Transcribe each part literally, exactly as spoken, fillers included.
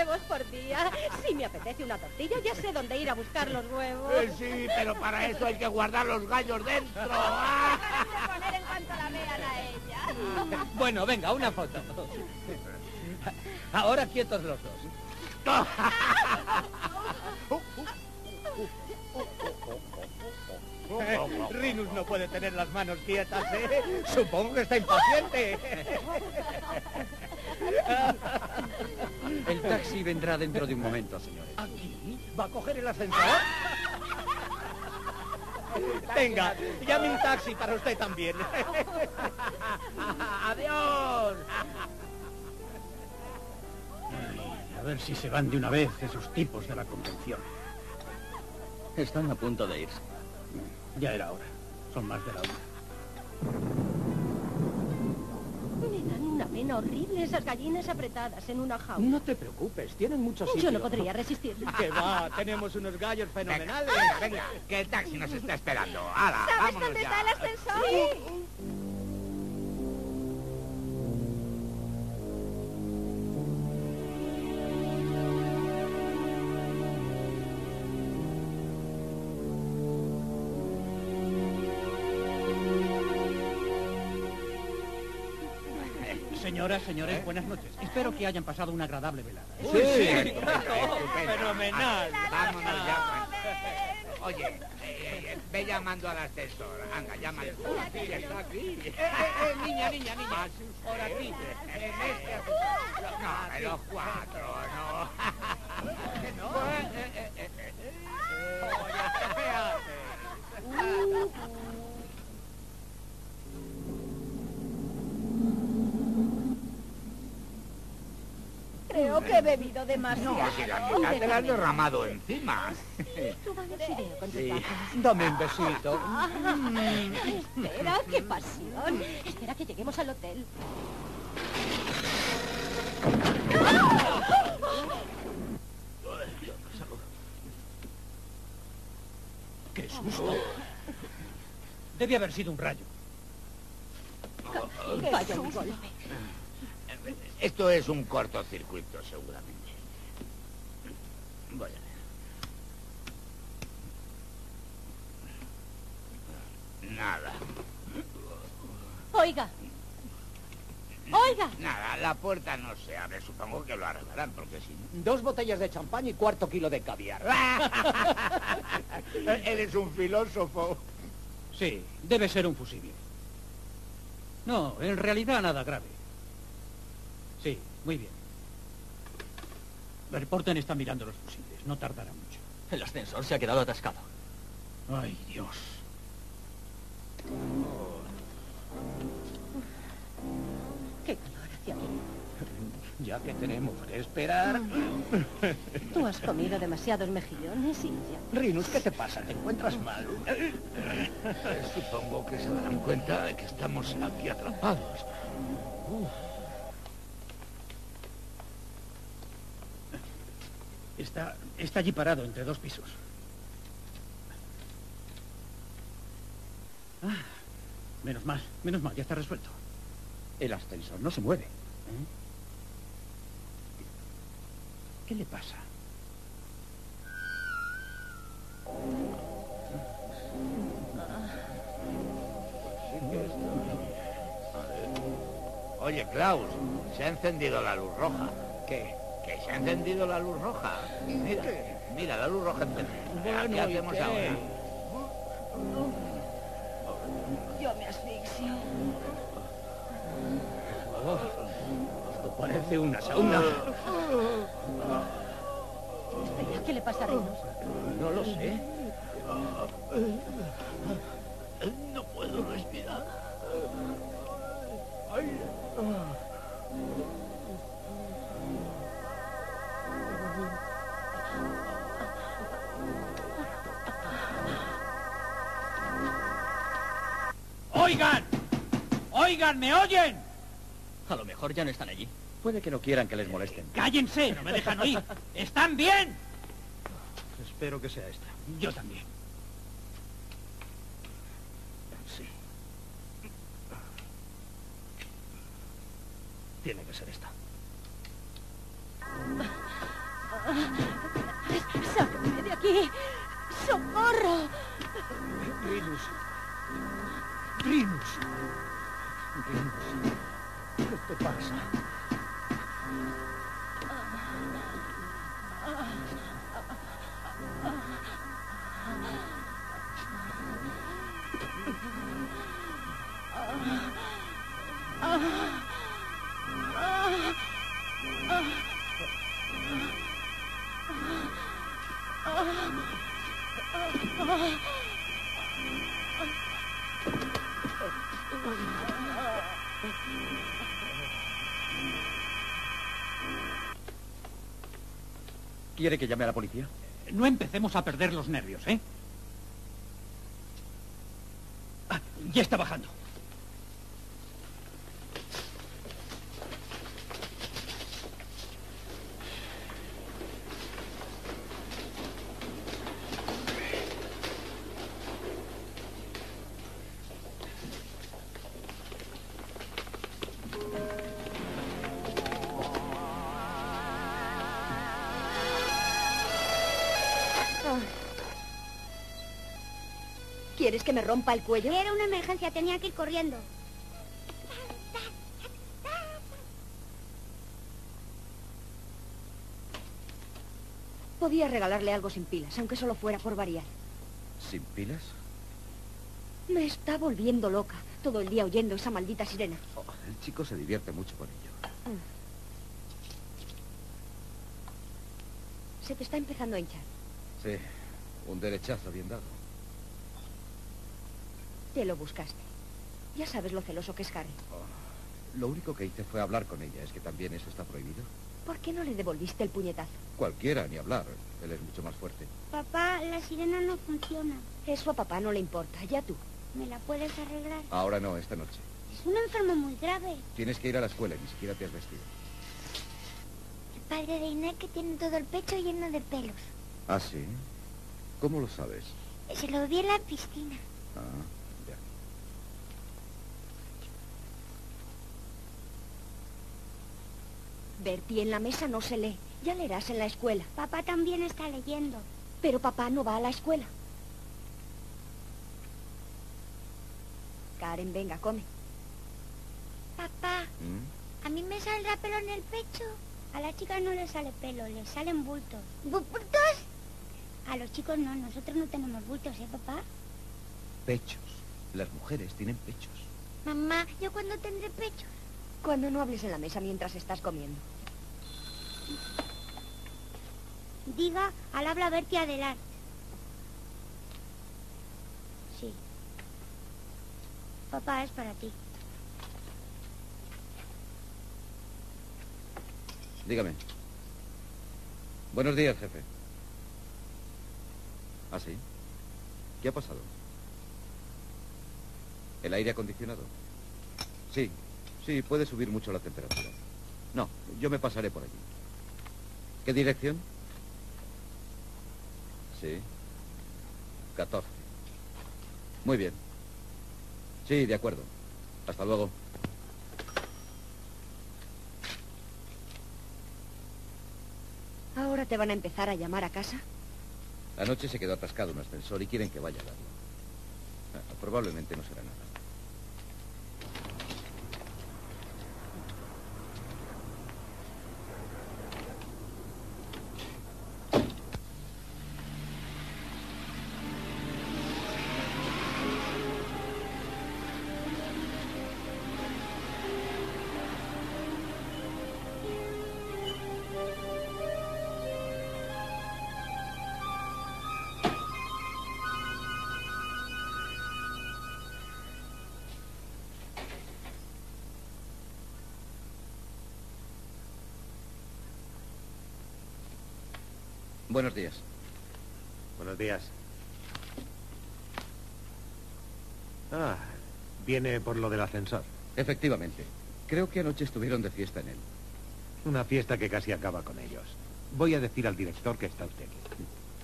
huevos por día. Si me apetece una tortilla, ya sé dónde ir a buscar los huevos. Eh, sí, pero para eso hay que guardar los gallos dentro. Voy a poner en cuanto la vean a ella. Bueno, venga, una foto. Ahora quietos los dos. Rinus no puede tener las manos quietas, ¿eh? Supongo que está impaciente. El taxi vendrá dentro de un momento, señores. ¿Aquí? ¿Va a coger el ascensor? Venga, llame un taxi para usted también. ¡Adiós! Ay, a ver si se van de una vez esos tipos de la convención. Están a punto de irse. Ya era hora. Son más de la una. Me dan una pena horrible esas gallinas apretadas en una jaula. No te preocupes, tienen mucho sitio. Yo no podría resistir. Que va, tenemos unos gallos fenomenales. Venga, venga, que el taxi nos está esperando. ¡Hala, ¿Sabes vámonos dónde ya! está el ascensor? Sí. Señoras, señores, ¿Eh? buenas noches. Espero que hayan pasado una agradable velada. ¿eh? Sí, sí, claro, fenomenal. Vámonos ya, pues. Oye, eh, eh, ve llamando al ascensor. Anda, llámale. Sí, está aquí. Eh, eh, eh, niña, niña, niña. Por aquí. En este ascensor. No, en los cuatro, no. ¿Qué no? Pues, eh, eh, eh, eh. Oye, ¿qué haces? Creo que he bebido demasiado. No, si la mitad te la has derramado encima. Tú vayas idea con tus Sí. papas. Dame un besito. Espera, qué pasión. Espera que lleguemos al hotel. ¡Qué susto! Debe haber sido un rayo. Vaya un golpe. Esto es un cortocircuito, seguramente. Voy a ver. Nada. Oiga. Oiga. Nada, la puerta no se abre. Supongo que lo arreglarán, porque si no... Dos botellas de champán y cuarto kilo de caviar. Eres un filósofo. Sí, debe ser un fusible. No, en realidad nada grave. Sí, muy bien. El portén está mirando los fusibles. No tardará mucho. El ascensor se ha quedado atascado. Ay, Dios. Qué calor hacia mí. Ya que tenemos que esperar... Tú has comido demasiados mejillones y ya. Rinus, ¿qué te pasa? ¿Te encuentras mal? Eh, supongo que se darán cuenta de que estamos aquí atrapados. Uf. Está, está allí parado entre dos pisos. Ah, menos mal, menos mal, ya está resuelto. El ascensor no se mueve. ¿Eh? ¿Qué le pasa? Oye, Klaus, se ha encendido la luz roja. ¿Qué? Que se ha encendido la luz roja. Mira, mira, la luz roja encendida. ¿Qué hacemos ¿y qué? ahora? Yo me asfixio. Oh, esto parece una sauna. Espera, ¿qué le pasa a Rinus? No lo sé. No puedo respirar. ¡Oigan! ¡Oigan! ¿Me oyen? A lo mejor ya no están allí. Puede que no quieran que les molesten. ¡Cállense! ¡No me dejan oír! ¿Están bien? Espero que sea esta. Yo también. Sí. Tiene que ser esta. ¡Sáquenme de aquí! ¡Socorro! Rinus. Rinus. Rinus. ¿Qué te pasa? ¿Quiere que llame a la policía? No empecemos a perder los nervios, ¿eh? Ah, ya está bajando. ¿Quieres que me rompa el cuello? Era una emergencia, tenía que ir corriendo. Podía regalarle algo sin pilas, aunque solo fuera por variar. ¿Sin pilas? Me está volviendo loca, todo el día oyendo esa maldita sirena. Oh, el chico se divierte mucho con ello. Se te está empezando a hinchar. Sí, un derechazo bien dado. Te lo buscaste. Ya sabes lo celoso que es Harry. Oh, lo único que hice fue hablar con ella. ¿Es que también eso está prohibido? ¿Por qué no le devolviste el puñetazo? Cualquiera, ni hablar. Él es mucho más fuerte. Papá, la sirena no funciona. Eso a papá no le importa, ya tú. ¿Me la puedes arreglar? Ahora no, esta noche. Es un enfermo muy grave. Tienes que ir a la escuela y ni siquiera te has vestido. El padre de Inés que tiene todo el pecho lleno de pelos. ¿Ah, sí? ¿Cómo lo sabes? Se lo vi en la piscina. Ah, ya. Bertie, en la mesa no se lee. Ya leerás en la escuela. Papá también está leyendo. Pero papá no va a la escuela. Karen, venga, come. Papá, ¿Mm? ¿a mí me saldrá pelo en el pecho? A las chicas no les sale pelo, les salen bultos. ¿Bultos? A los chicos no, nosotros no tenemos bultos, ¿eh, papá? Pechos. Las mujeres tienen pechos. Mamá, ¿yo cuándo tendré pechos? Cuando no hables en la mesa mientras estás comiendo. Diga al habla Bertie adelante. Sí. Papá, es para ti. Dígame. Buenos días, jefe. ¿Ah, sí? ¿Qué ha pasado? ¿El aire acondicionado? Sí, sí, puede subir mucho la temperatura. No, yo me pasaré por allí. ¿Qué dirección? Sí. catorce. Muy bien. Sí, de acuerdo. Hasta luego. ¿Ahora te van a empezar a llamar a casa? Anoche se quedó atascado un ascensor y quieren que vaya a darlo. Ah, probablemente no será nada. Buenos días. Buenos días. Ah, viene por lo del ascensor. Efectivamente. Creo que anoche estuvieron de fiesta en él. Una fiesta que casi acaba con ellos. Voy a decir al director que está usted aquí.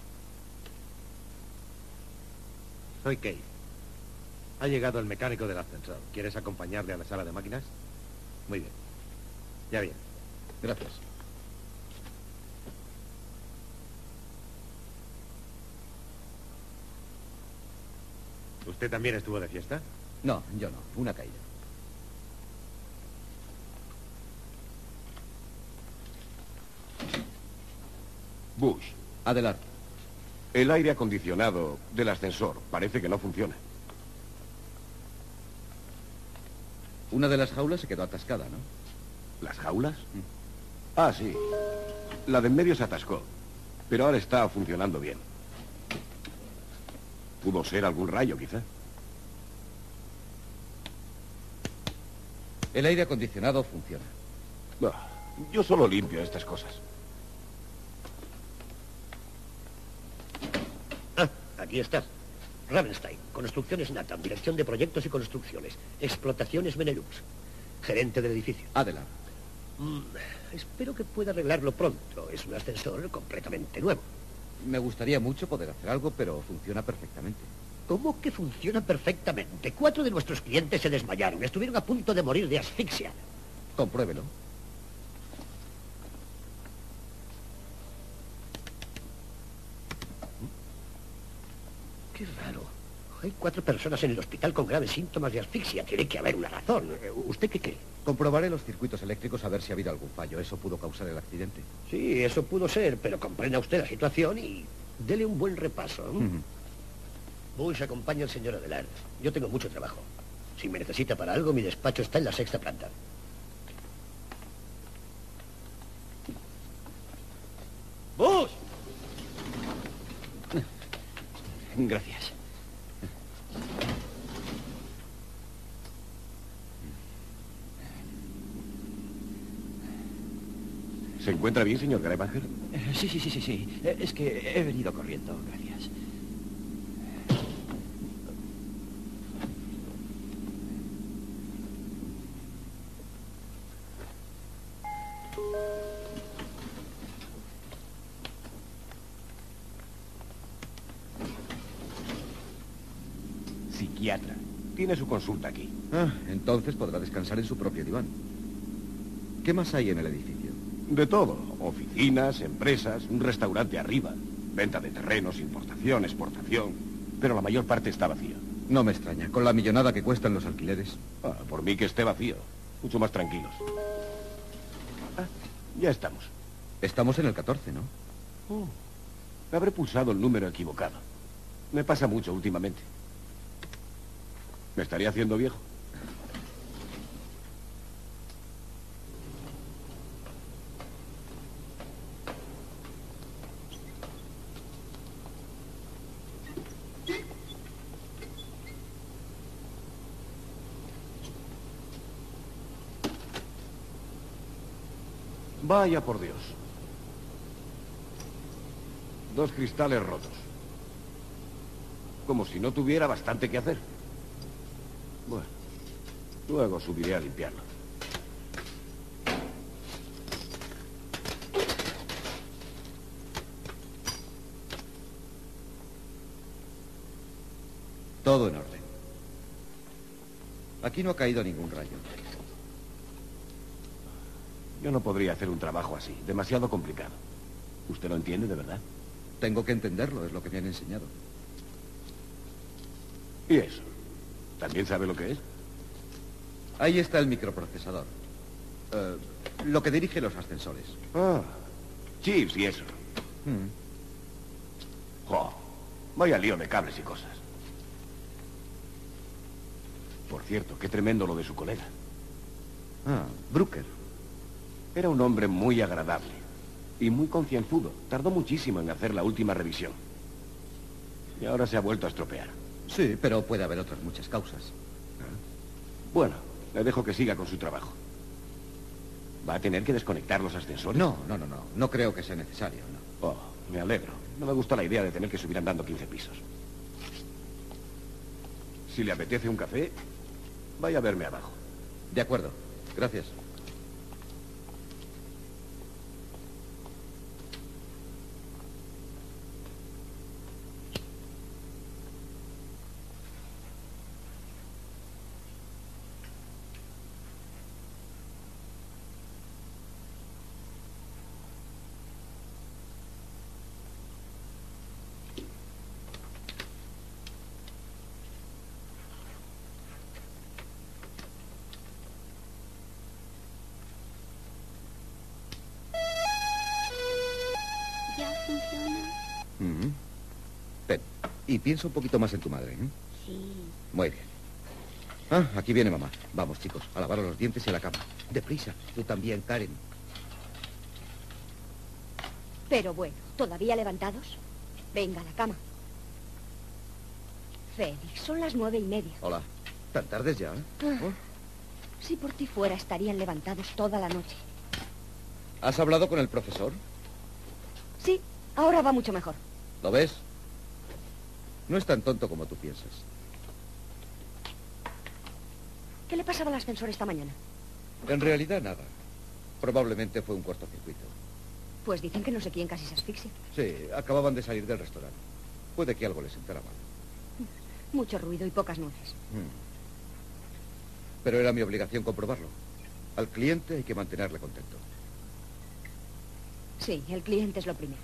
Soy Kate. Ha llegado el mecánico del ascensor. ¿Quieres acompañarle a la sala de máquinas? Muy bien. Ya bien. Gracias. ¿Usted también estuvo de fiesta? No, yo no. Una caída. Bush, Adelante. el aire acondicionado del ascensor parece que no funciona. Una de las jaulas se quedó atascada, ¿no? ¿Las jaulas? Ah, sí. La de en medio se atascó, pero ahora está funcionando bien. Pudo ser algún rayo, quizá. El aire acondicionado funciona. Bah, yo solo limpio estas cosas. Ah, aquí estás. Ravenstein, Construcciones Nathan, Dirección de Proyectos y Construcciones. Explotaciones Benelux. Gerente del edificio. Adelante. Mm, espero que pueda arreglarlo pronto. Es un ascensor completamente nuevo. Me gustaría mucho poder hacer algo, pero funciona perfectamente. ¿Cómo que funciona perfectamente? Cuatro de nuestros clientes se desmayaron. Estuvieron a punto de morir de asfixia. Compruébelo. Qué raro. Hay cuatro personas en el hospital con graves síntomas de asfixia. Tiene que haber una razón. ¿Usted qué cree? Comprobaré los circuitos eléctricos a ver si ha habido algún fallo. Eso pudo causar el accidente. Sí, eso pudo ser, pero comprenda usted la situación y dele un buen repaso. ¿eh? Uh-huh. Bush, acompaña al señor Adelard. Yo tengo mucho trabajo. Si me necesita para algo, mi despacho está en la sexta planta. ¡Bush! Gracias. ¿Se encuentra bien, señor Greibacher? Eh, Sí, sí, sí, sí, sí. Eh, Es que he venido corriendo, gracias. Psiquiatra. Tiene su consulta aquí. Ah, entonces podrá descansar en su propio diván. ¿Qué más hay en el edificio? De todo. Oficinas, empresas, un restaurante arriba. Venta de terrenos, importación, exportación. Pero la mayor parte está vacío. No me extraña, con la millonada que cuestan los alquileres. Ah, por mí que esté vacío. Mucho más tranquilos. Ah, ya estamos. Estamos en el catorce, ¿no? Oh, habré pulsado el número equivocado. Me pasa mucho últimamente. ¿Me estaría haciendo viejo? Vaya por Dios. Dos cristales rotos. Como si no tuviera bastante que hacer. Bueno, luego subiré a limpiarlo. Todo en orden. Aquí no ha caído ningún rayo. Yo no podría hacer un trabajo así, demasiado complicado. ¿Usted lo entiende de verdad? Tengo que entenderlo, es lo que me han enseñado. ¿Y eso? ¿También sabe lo que es? Ahí está el microprocesador. Eh, lo que dirige los ascensores. Ah, chips y eso. Mm. Jo, vaya lío de cables y cosas. Por cierto, qué tremendo lo de su colega. Ah, Brooker. Era un hombre muy agradable y muy concienzudo. Tardó muchísimo en hacer la última revisión. Y ahora se ha vuelto a estropear. Sí, pero puede haber otras muchas causas. Bueno, le dejo que siga con su trabajo. ¿Va a tener que desconectar los ascensores? No, no, no, no. No creo que sea necesario, no. Oh, me alegro. No me gusta la idea de tener que subir andando quince pisos. Si le apetece un café, vaya a verme abajo. De acuerdo. Gracias. funciona. Mm. Ven, y piensa un poquito más en tu madre, ¿eh? Sí. Muy bien. Ah, aquí viene mamá. Vamos, chicos, a lavar los dientes y a la cama. Deprisa. Tú también, Karen. Pero bueno, ¿todavía levantados? Venga, a la cama. Félix, son las nueve y media. Hola. ¿Tan tardes ya? Ah, ¿Oh? Si por ti fuera, estarían levantados toda la noche. ¿Has hablado con el profesor? Sí, ahora va mucho mejor. ¿Lo ves? No es tan tonto como tú piensas. ¿Qué le pasaba al ascensor esta mañana? En realidad, nada. Probablemente fue un cortocircuito. Pues dicen que no sé quién casi se asfixia. Sí, acababan de salir del restaurante. Puede que algo les sentara mal. Mucho ruido y pocas nueces. Hmm. Pero era mi obligación comprobarlo. Al cliente hay que mantenerle contento. Sí, el cliente es lo primero.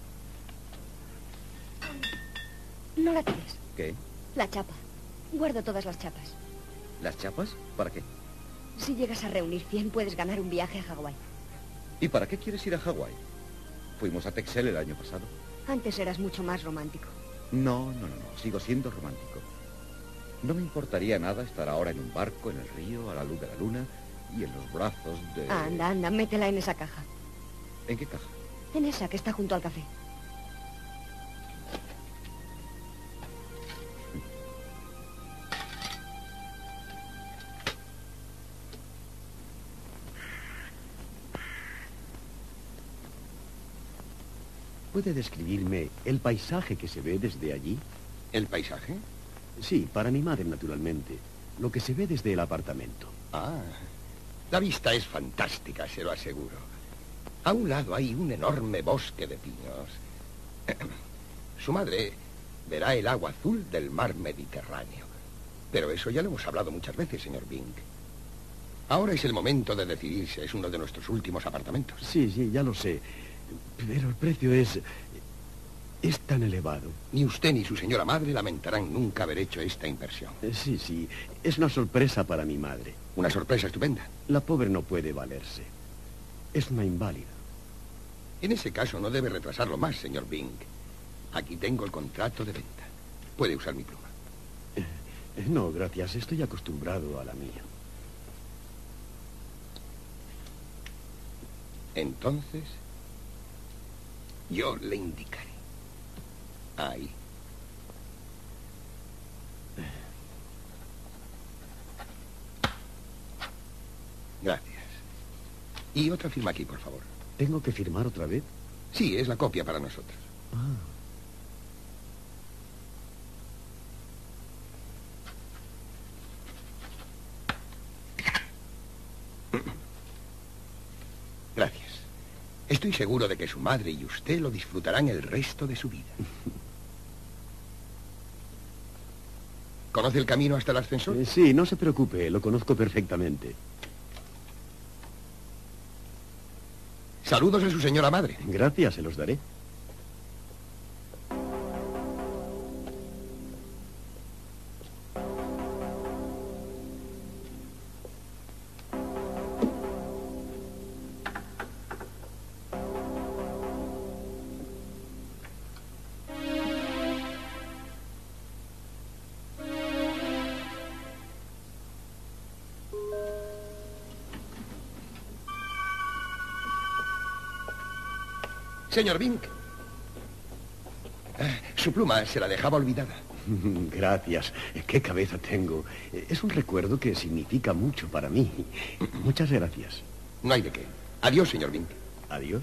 No la tires. ¿Qué? La chapa. Guardo todas las chapas. ¿Las chapas? ¿Para qué? Si llegas a reunir cien, puedes ganar un viaje a Hawái. ¿Y para qué quieres ir a Hawái? Fuimos a Texel el año pasado. Antes eras mucho más romántico. No, no, no, no. Sigo siendo romántico. No me importaría nada estar ahora en un barco, en el río, a la luz de la luna y en los brazos de... Anda, anda, métela en esa caja. ¿En qué caja? En esa que está junto al café. ¿Puede describirme el paisaje que se ve desde allí? ¿El paisaje? Sí, para mi madre, naturalmente. Lo que se ve desde el apartamento. Ah, la vista es fantástica, se lo aseguro. A un lado hay un enorme bosque de pinos. Su madre verá el agua azul del mar Mediterráneo. Pero eso ya lo hemos hablado muchas veces, señor Bing. Ahora es el momento de decidirse. Es uno de nuestros últimos apartamentos. Sí, sí, ya lo sé. Pero el precio es... es tan elevado. Ni usted ni su señora madre lamentarán nunca haber hecho esta inversión. Eh, Sí, sí. Es una sorpresa para mi madre. Una sorpresa estupenda. La pobre no puede valerse. Es una inválida. En ese caso no debe retrasarlo más, señor Bing. Aquí tengo el contrato de venta. Puede usar mi pluma. Eh, No, gracias. Estoy acostumbrado a la mía. Entonces, yo le indicaré. Ahí. Gracias. Y otra firma aquí, por favor. ¿Tengo que firmar otra vez? Sí, es la copia para nosotros. Ah. Gracias. Estoy seguro de que su madre y usted lo disfrutarán el resto de su vida. ¿Conoce el camino hasta el ascensor? Eh, Sí, no se preocupe. Lo conozco perfectamente. Saludos a su señora madre. Gracias, se los daré. Señor Bing. Eh, Su pluma se la dejaba olvidada. Gracias. ¿Qué cabeza tengo? Es un recuerdo que significa mucho para mí. Muchas gracias. No hay de qué. Adiós, señor Bing. Adiós.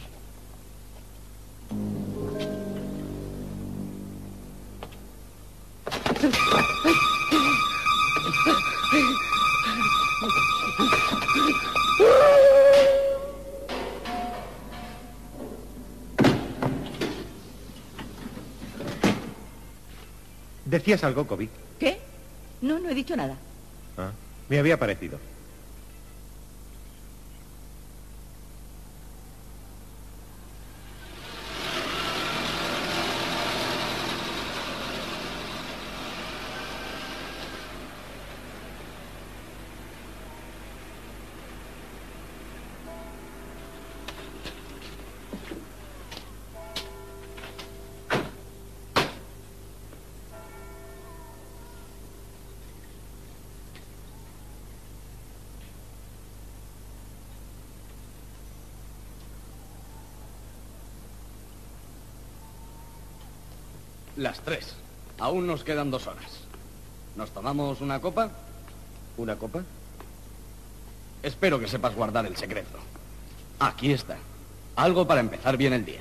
¿Decías algo, Kobe? ¿Qué? No, no he dicho nada. Ah, me había parecido. Las tres. Aún nos quedan dos horas. ¿Nos tomamos una copa? ¿Una copa? Espero que sepas guardar el secreto. Aquí está. Algo para empezar bien el día.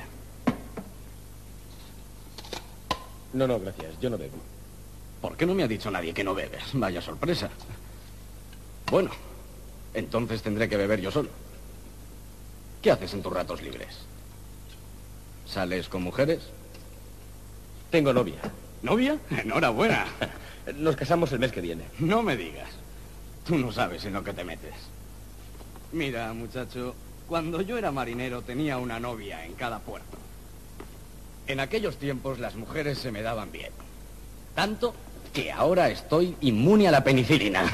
No, no, gracias. Yo no bebo. ¿Por qué no me ha dicho nadie que no bebes? Vaya sorpresa. Bueno, entonces tendré que beber yo solo. ¿Qué haces en tus ratos libres? ¿Sales con mujeres? Tengo novia. ¿Novia? Enhorabuena. Nos casamos el mes que viene. No me digas. Tú no sabes en lo que te metes. Mira, muchacho, cuando yo era marinero tenía una novia en cada puerto. En aquellos tiempos las mujeres se me daban bien. Tanto que ahora estoy inmune a la penicilina.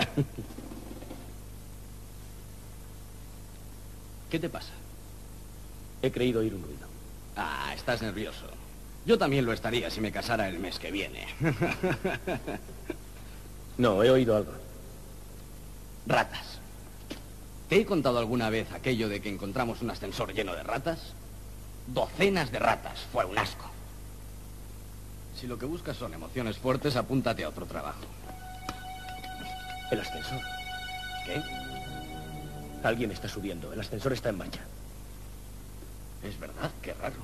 ¿Qué te pasa? He creído oír un ruido. Ah, estás nervioso. Yo también lo estaría si me casara el mes que viene. No, he oído algo. Ratas. ¿Te he contado alguna vez aquello de que encontramos un ascensor lleno de ratas? Docenas de ratas. Fue un asco. Si lo que buscas son emociones fuertes, apúntate a otro trabajo. El ascensor. ¿Qué? Alguien está subiendo. El ascensor está en marcha. Es verdad, qué raro.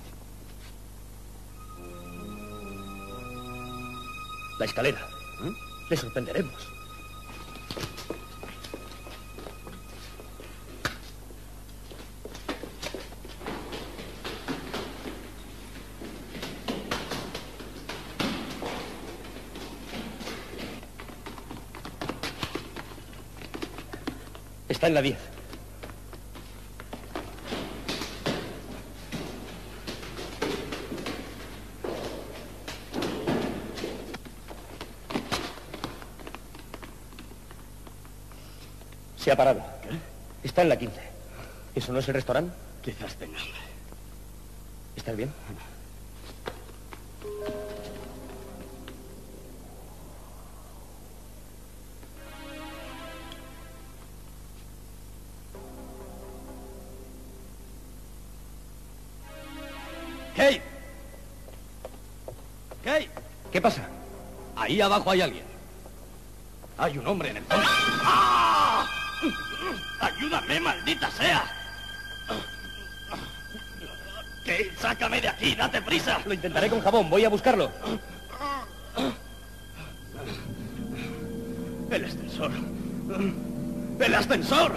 La escalera. ¿Eh? Le sorprenderemos. Está en la diez. Se ha parado. ¿Qué? Está en la quince. ¿Eso no es el restaurante? Quizás tenga hambre. ¿Estás bien? ¡Kate! ¡Kate! ¿Qué pasa? Ahí abajo hay alguien. Hay un hombre en el fondo. ¡Ah! ¡Ayúdame, maldita sea! ¡Kate, sácame de aquí! ¡Date prisa! Lo intentaré con jabón. Voy a buscarlo. ¡El ascensor! ¡El ascensor!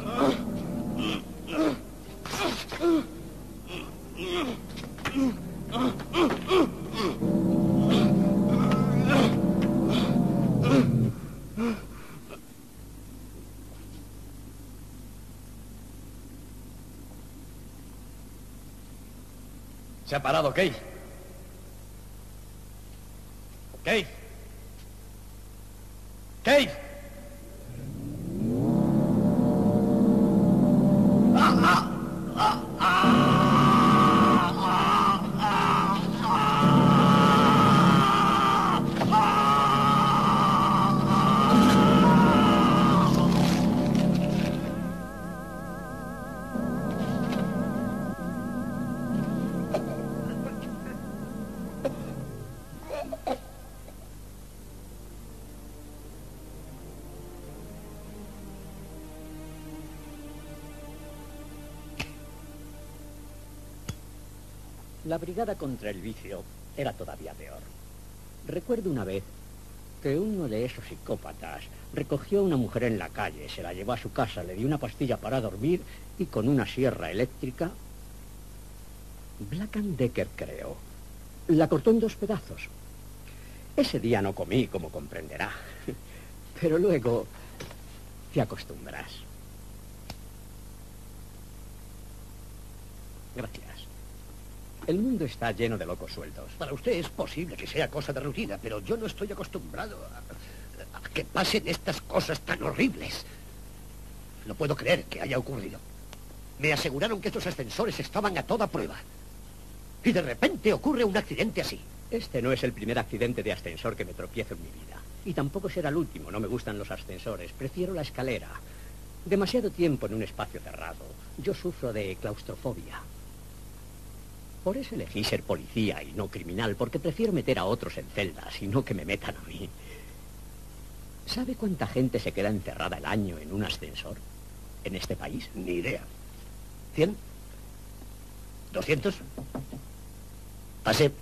Se ha parado, Kate. Kate. Kate. ¡Ah, ah, ah, ah! La brigada contra el vicio era todavía peor. Recuerdo una vez que uno de esos psicópatas recogió a una mujer en la calle, se la llevó a su casa, le dio una pastilla para dormir y con una sierra eléctrica, Black and Decker creo, la cortó en dos pedazos. Ese día no comí, como comprenderá, pero luego te acostumbras. Gracias. El mundo está lleno de locos sueltos. Para usted es posible que sea cosa de rutina, pero yo no estoy acostumbrado a, a que pasen estas cosas tan horribles. No puedo creer que haya ocurrido. Me aseguraron que estos ascensores estaban a toda prueba. Y de repente ocurre un accidente así. Este no es el primer accidente de ascensor que me tropiezo en mi vida. Y tampoco será el último. No me gustan los ascensores. Prefiero la escalera. Demasiado tiempo en un espacio cerrado. Yo sufro de claustrofobia. Por eso elegí ser policía y no criminal, porque prefiero meter a otros en celdas y no que me metan a mí. ¿Sabe cuánta gente se queda encerrada el año en un ascensor en este país? Ni idea. ¿Cien? ¿Doscientos? Pase.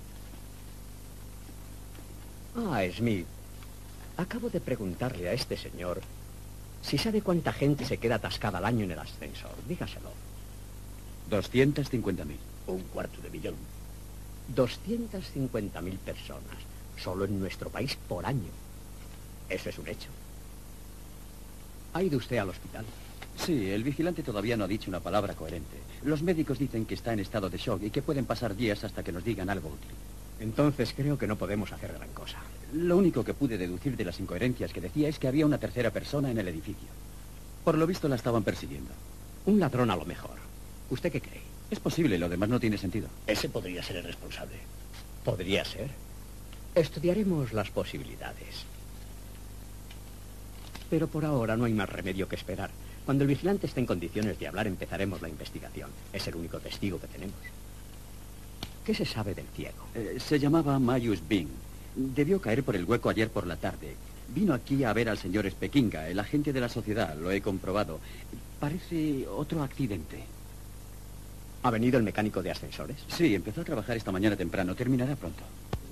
Ah, Smith. Acabo de preguntarle a este señor si sabe cuánta gente se queda atascada al año en el ascensor. Dígaselo. doscientas cincuenta mil. Un cuarto de millón. doscientas cincuenta mil personas, solo en nuestro país por año. Eso es un hecho. ¿Ha ido usted al hospital? Sí, el vigilante todavía no ha dicho una palabra coherente. Los médicos dicen que está en estado de shock y que pueden pasar días hasta que nos digan algo útil. Entonces creo que no podemos hacer gran cosa. Lo único que pude deducir de las incoherencias que decía es que había una tercera persona en el edificio. Por lo visto la estaban persiguiendo. Un ladrón a lo mejor. ¿Usted qué cree? Es posible, lo demás no tiene sentido. Ese podría ser el responsable. Podría ser. Estudiaremos las posibilidades. Pero por ahora no hay más remedio que esperar. Cuando el vigilante esté en condiciones de hablar, empezaremos la investigación. Es el único testigo que tenemos. ¿Qué se sabe del ciego? Eh, se llamaba Marius Bing. Debió caer por el hueco ayer por la tarde. Vino aquí a ver al señor Spekinga, el agente de la sociedad, lo he comprobado. Parece otro accidente. ¿Ha venido el mecánico de ascensores? Sí, empezó a trabajar esta mañana temprano. Terminará pronto.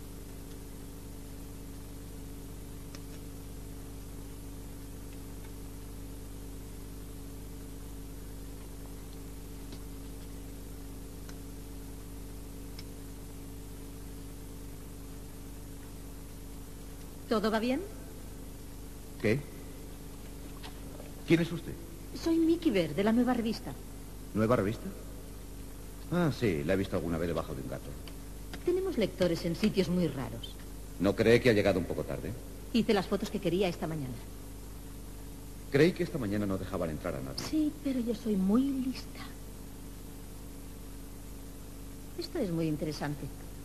¿Todo va bien? ¿Qué? ¿Quién es usted? Soy Mickey Bear, de la nueva revista. ¿Nueva revista? Ah, sí, la he visto alguna vez debajo de un gato. Tenemos lectores en sitios muy raros. ¿No cree que ha llegado un poco tarde? Hice las fotos que quería esta mañana. Creí que esta mañana no dejaban entrar a nadie. Sí, pero yo soy muy lista. Esto es muy interesante.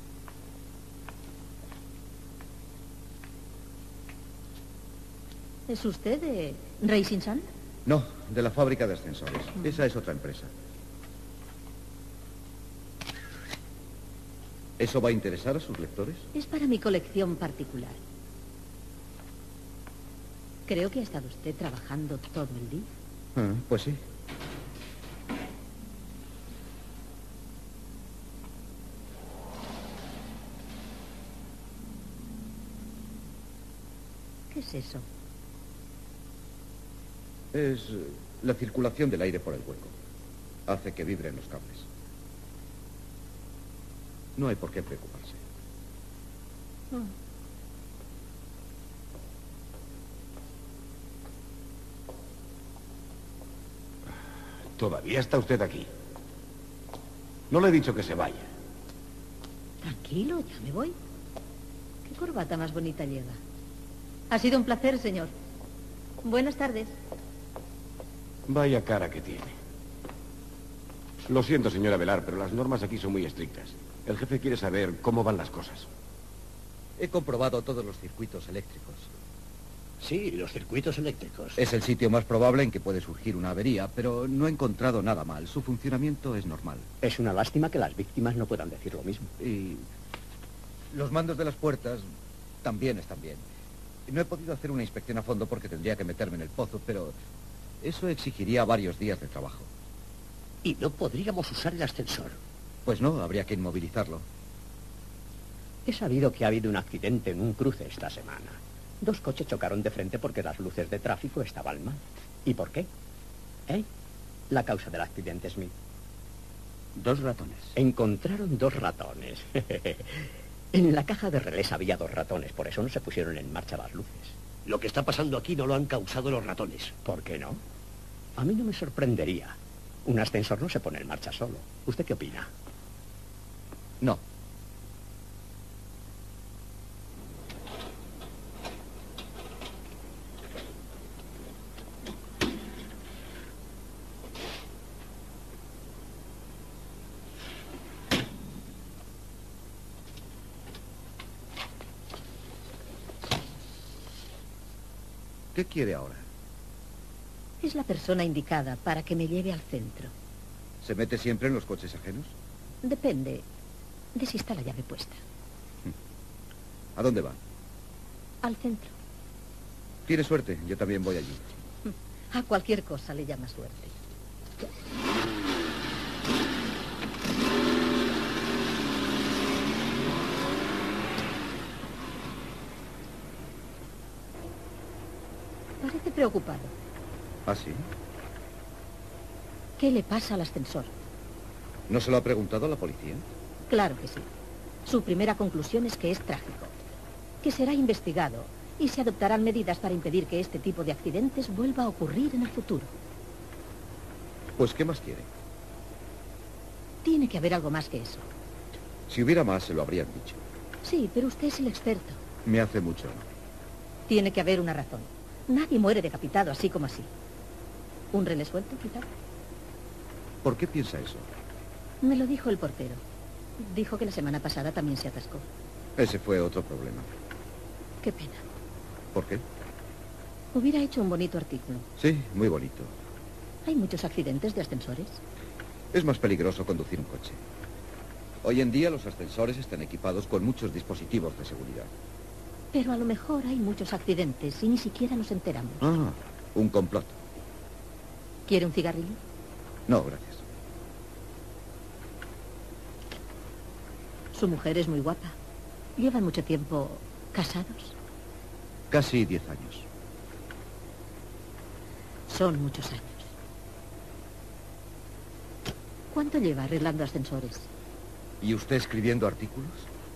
¿Es usted de Racing Sun? No, de la fábrica de ascensores. Mm. Esa es otra empresa. ¿Eso va a interesar a sus lectores? Es para mi colección particular. Creo que ha estado usted trabajando todo el día. Ah, pues sí. ¿Qué es eso? Es la circulación del aire por el hueco. Hace que vibren los cables. No hay por qué preocuparse. Oh. Todavía está usted aquí. No le he dicho que se vaya. Tranquilo, ya me voy. ¿Qué corbata más bonita lleva? Ha sido un placer, señor. Buenas tardes. Vaya cara que tiene. Lo siento, señora Velar, pero las normas aquí son muy estrictas. El jefe quiere saber cómo van las cosas. He comprobado todos los circuitos eléctricos. Sí, los circuitos eléctricos. Es el sitio más probable en que puede surgir una avería, pero no he encontrado nada mal. Su funcionamiento es normal. Es una lástima que las víctimas no puedan decir lo mismo. Y los mandos de las puertas también están bien. No he podido hacer una inspección a fondo porque tendría que meterme en el pozo, pero eso exigiría varios días de trabajo. ¿Y no podríamos usar el ascensor? Pues no, habría que inmovilizarlo. He sabido que ha habido un accidente en un cruce esta semana. Dos coches chocaron de frente porque las luces de tráfico estaban mal. ¿Y por qué? ¿Eh? La causa del accidente, Smith. Dos ratones. Encontraron dos ratones. En la caja de relés había dos ratones, por eso no se pusieron en marcha las luces. Lo que está pasando aquí no lo han causado los ratones. ¿Por qué no? A mí no me sorprendería. Un ascensor no se pone en marcha solo. ¿Usted qué opina? No. ¿Qué quiere ahora? Es la persona indicada para que me lleve al centro. ¿Se mete siempre en los coches ajenos? Depende de si está la llave puesta. ¿A dónde va? Al centro. Tiene suerte, yo también voy allí. A cualquier cosa le llama suerte. Parece preocupado. ¿Ah, sí? ¿Qué le pasa al ascensor? ¿No se lo ha preguntado a la policía? Claro que sí. Su primera conclusión es que es trágico, que será investigado y se adoptarán medidas para impedir que este tipo de accidentes vuelva a ocurrir en el futuro. Pues, ¿qué más quiere? Tiene que haber algo más que eso. Si hubiera más, se lo habrían dicho. Sí, pero usted es el experto. Me hace mucho. Tiene que haber una razón. Nadie muere decapitado así como así. ¿Un relé suelto, quizá? ¿Por qué piensa eso? Me lo dijo el portero. Dijo que la semana pasada también se atascó. Ese fue otro problema. Qué pena. ¿Por qué? Hubiera hecho un bonito artículo. Sí, muy bonito. ¿Hay muchos accidentes de ascensores? Es más peligroso conducir un coche. Hoy en día los ascensores están equipados con muchos dispositivos de seguridad. Pero a lo mejor hay muchos accidentes y ni siquiera nos enteramos. Ah, un complot. ¿Quiere un cigarrillo? No, gracias. Su mujer es muy guapa. ¿Llevan mucho tiempo casados? Casi diez años. Son muchos años. ¿Cuánto lleva arreglando ascensores? ¿Y usted escribiendo artículos?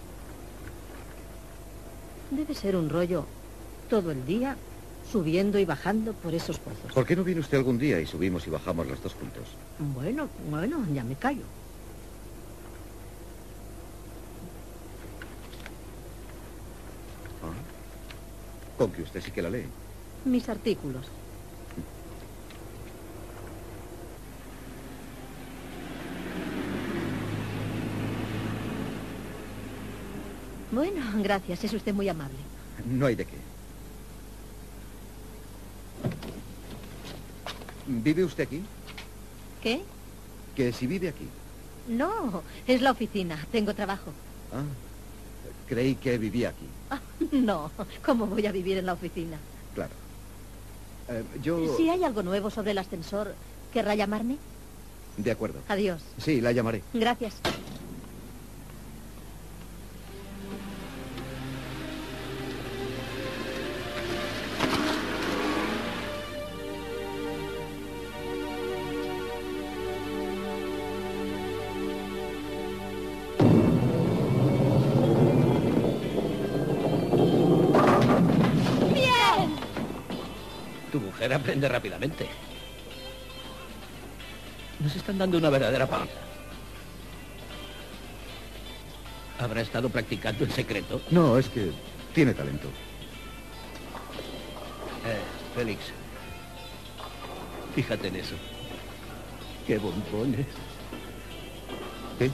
Debe ser un rollo todo el día, subiendo y bajando por esos pozos. ¿Por qué no viene usted algún día y subimos y bajamos los dos juntos? Bueno, bueno, ya me callo. Ah, con que usted sí que la lee. Mis artículos. Bueno, gracias, es usted muy amable. No hay de qué. ¿Vive usted aquí? ¿Qué? Que si vive aquí. No, es la oficina, tengo trabajo. Ah, creí que vivía aquí. Ah, no, ¿cómo voy a vivir en la oficina? Claro. Eh, yo... Si hay algo nuevo sobre el ascensor, ¿querrá llamarme? De acuerdo. Adiós. Sí, la llamaré. Gracias. Tu mujer aprende rápidamente. Nos están dando una verdadera paliza. ¿Habrá estado practicando en secreto? No, es que tiene talento. Eh, Félix. Fíjate en eso. ¡Qué bombones! ¿Qué?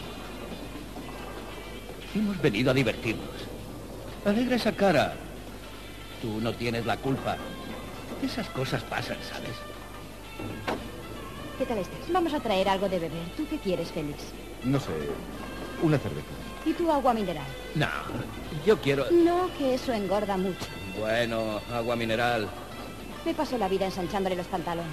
Hemos venido a divertirnos. Alegra esa cara. Tú no tienes la culpa. Esas cosas pasan, ¿sabes? ¿Qué tal estás? Vamos a traer algo de beber. ¿Tú qué quieres, Félix? No sé, una cerveza. ¿Y tú agua mineral? No, yo quiero... No, que eso engorda mucho. Bueno, agua mineral. Me paso la vida ensanchándole los pantalones.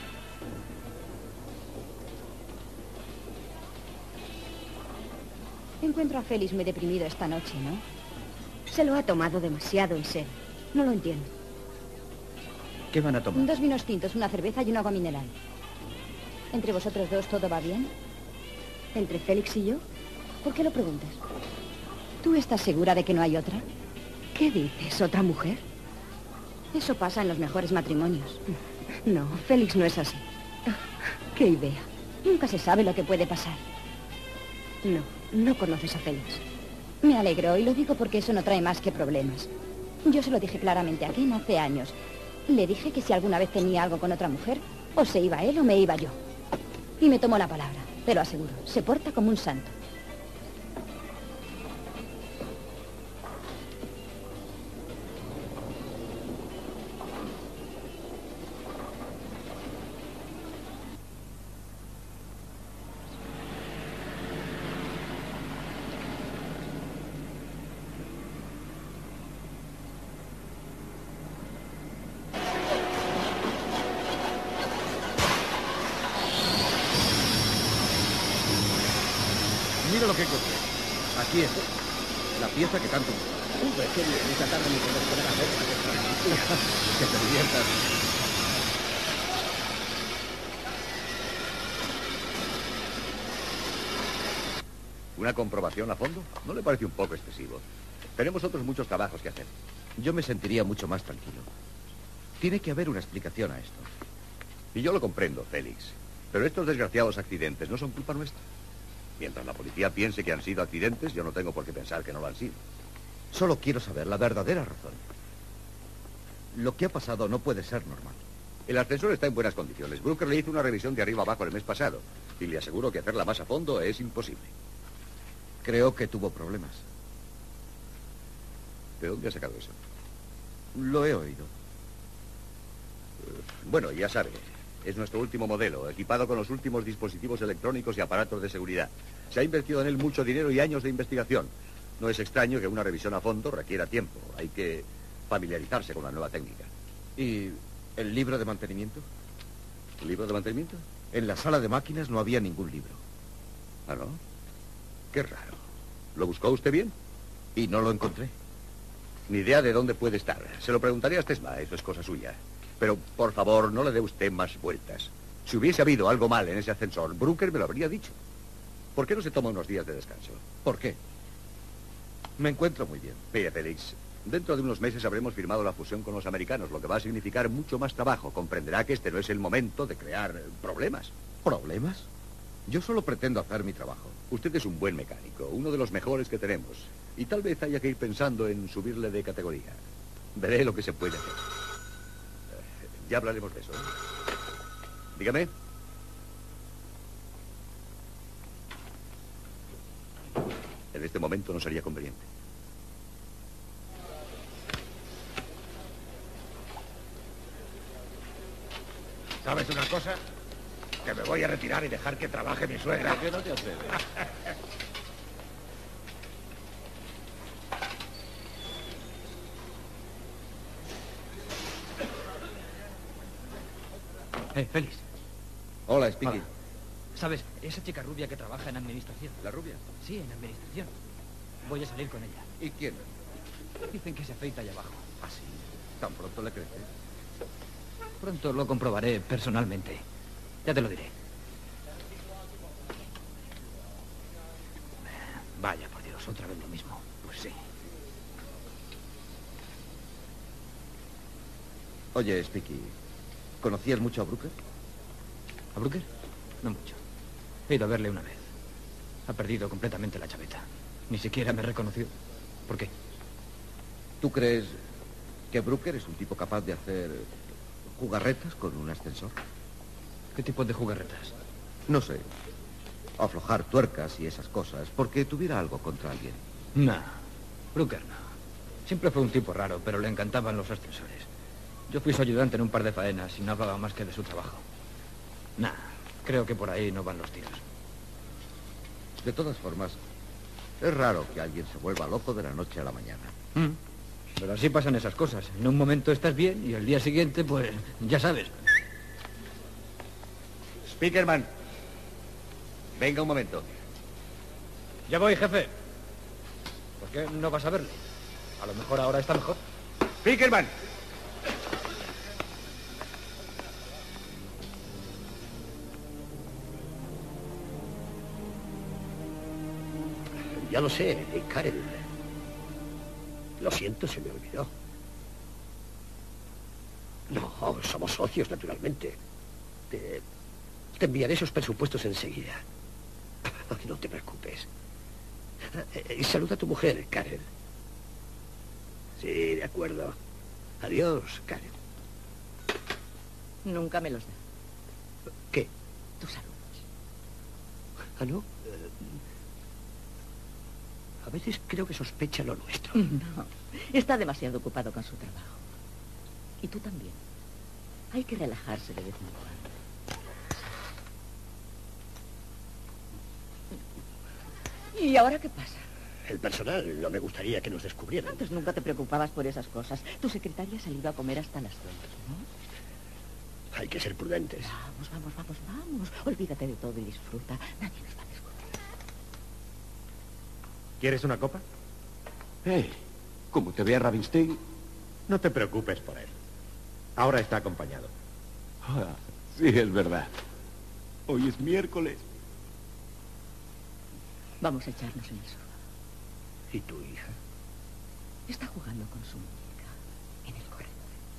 Encuentro a Félix muy deprimido esta noche, ¿no? Se lo ha tomado demasiado en serio. No lo entiendo. ¿Qué van a tomar? Dos vinos tintos, una cerveza y un agua mineral. ¿Entre vosotros dos todo va bien? ¿Entre Félix y yo? ¿Por qué lo preguntas? ¿Tú estás segura de que no hay otra? ¿Qué dices? ¿Otra mujer? Eso pasa en los mejores matrimonios. No, Félix no es así. ¡Qué idea! Nunca se sabe lo que puede pasar. No, no conoces a Félix. Me alegro y lo digo porque eso no trae más que problemas. Yo se lo dije claramente a Ken hace años. Le dije que si alguna vez tenía algo con otra mujer, o se iba él o me iba yo. Y me tomó la palabra, te lo aseguro. Se porta como un santo. lo que encontré. Aquí está. La pieza que tanto... Hombre, qué bien. Esta tarde me podrás poner a ver para que Que te diviertas. ¿Una comprobación a fondo? ¿No le parece un poco excesivo? Tenemos otros muchos trabajos que hacer. Yo me sentiría mucho más tranquilo. Tiene que haber una explicación a esto. Y yo lo comprendo, Félix. Pero estos desgraciados accidentes no son culpa nuestra. Mientras la policía piense que han sido accidentes, yo no tengo por qué pensar que no lo han sido. Solo quiero saber la verdadera razón. Lo que ha pasado no puede ser normal. El ascensor está en buenas condiciones. Brooker le hizo una revisión de arriba abajo el mes pasado. Y le aseguro que hacerla más a fondo es imposible. Creo que tuvo problemas. ¿De dónde ha sacado eso? Lo he oído. Bueno, ya sabe, es nuestro último modelo, equipado con los últimos dispositivos electrónicos y aparatos de seguridad. Se ha invertido en él mucho dinero y años de investigación. No es extraño que una revisión a fondo requiera tiempo. Hay que familiarizarse con la nueva técnica. ¿Y el libro de mantenimiento? ¿El libro de mantenimiento? En la sala de máquinas no había ningún libro. ¿Ah, no? Qué raro. ¿Lo buscó usted bien? Y no lo encontré. Ni idea de dónde puede estar. Se lo preguntaré a Stesma, eso es cosa suya. Pero, por favor, no le dé usted más vueltas. Si hubiese habido algo mal en ese ascensor, Brooker me lo habría dicho. ¿Por qué no se toma unos días de descanso? ¿Por qué? Me encuentro muy bien. Mire, Félix, dentro de unos meses habremos firmado la fusión con los americanos, lo que va a significar mucho más trabajo. Comprenderá que este no es el momento de crear problemas. ¿Problemas? Yo solo pretendo hacer mi trabajo. Usted es un buen mecánico, uno de los mejores que tenemos. Y tal vez haya que ir pensando en subirle de categoría. Veré lo que se puede hacer. Ya hablaremos de eso. Dígame. En este momento no sería conveniente. ¿Sabes una cosa? Que me voy a retirar y dejar que trabaje mi suegra. ¿Por qué no te atreves? Eh, Félix. Hola, Speaky. Hola. ¿Sabes? Esa chica rubia que trabaja en administración. ¿La rubia? Sí, en administración. Voy a salir con ella. ¿Y quién? Dicen que se afeita allá abajo. ¿Ah, sí? ¿Tan pronto le crece? Pronto lo comprobaré personalmente. Ya te lo diré. Vaya, por Dios, otra vez lo mismo. Pues sí. Oye, Speaky, ¿conocías mucho a Brooker? ¿A Brooker? No mucho. He ido a verle una vez. Ha perdido completamente la chaveta. Ni siquiera me reconoció. ¿Por qué? ¿Tú crees que Brooker es un tipo capaz de hacer jugarretas con un ascensor? ¿Qué tipo de jugarretas? No sé. Aflojar tuercas y esas cosas, porque tuviera algo contra alguien. No. Brooker no. Siempre fue un tipo raro, pero le encantaban los ascensores. Yo fui su ayudante en un par de faenas y no hablaba más que de su trabajo. Nah, creo que por ahí no van los tiros. De todas formas, es raro que alguien se vuelva loco de la noche a la mañana. Mm. Pero así pasan esas cosas. En un momento estás bien y al día siguiente, pues, ya sabes. Speakerman. Venga un momento. Ya voy, jefe. ¿Por qué no vas a verle? A lo mejor ahora está mejor. Speakerman. Ya lo sé, eh, Karen. Lo siento, se me olvidó. No, somos socios, naturalmente. Te, te enviaré esos presupuestos enseguida. No te preocupes. Y saluda a tu mujer, Karen. Sí, de acuerdo. Adiós, Karen. Nunca me los da. ¿Qué? Tus saludos. ¿Ah, no? A veces creo que sospecha lo nuestro. No, está demasiado ocupado con su trabajo. Y tú también. Hay que relajarse de vez en cuando. ¿Y ahora qué pasa? El personal no me gustaría que nos descubrieran. Antes nunca te preocupabas por esas cosas. Tu secretaria ha salido a comer hasta las dos, ¿no? Hay que ser prudentes. Vamos, vamos, vamos, vamos. Olvídate de todo y disfruta. Nadie nos va a descubrir. ¿Quieres una copa? Eh, como te vea Ravenstein... No te preocupes por él. Ahora está acompañado. Ah, sí, es verdad. Hoy es miércoles. Vamos a echarnos en el sofá. ¿Y tu hija? Está jugando con su muñeca en el corredor.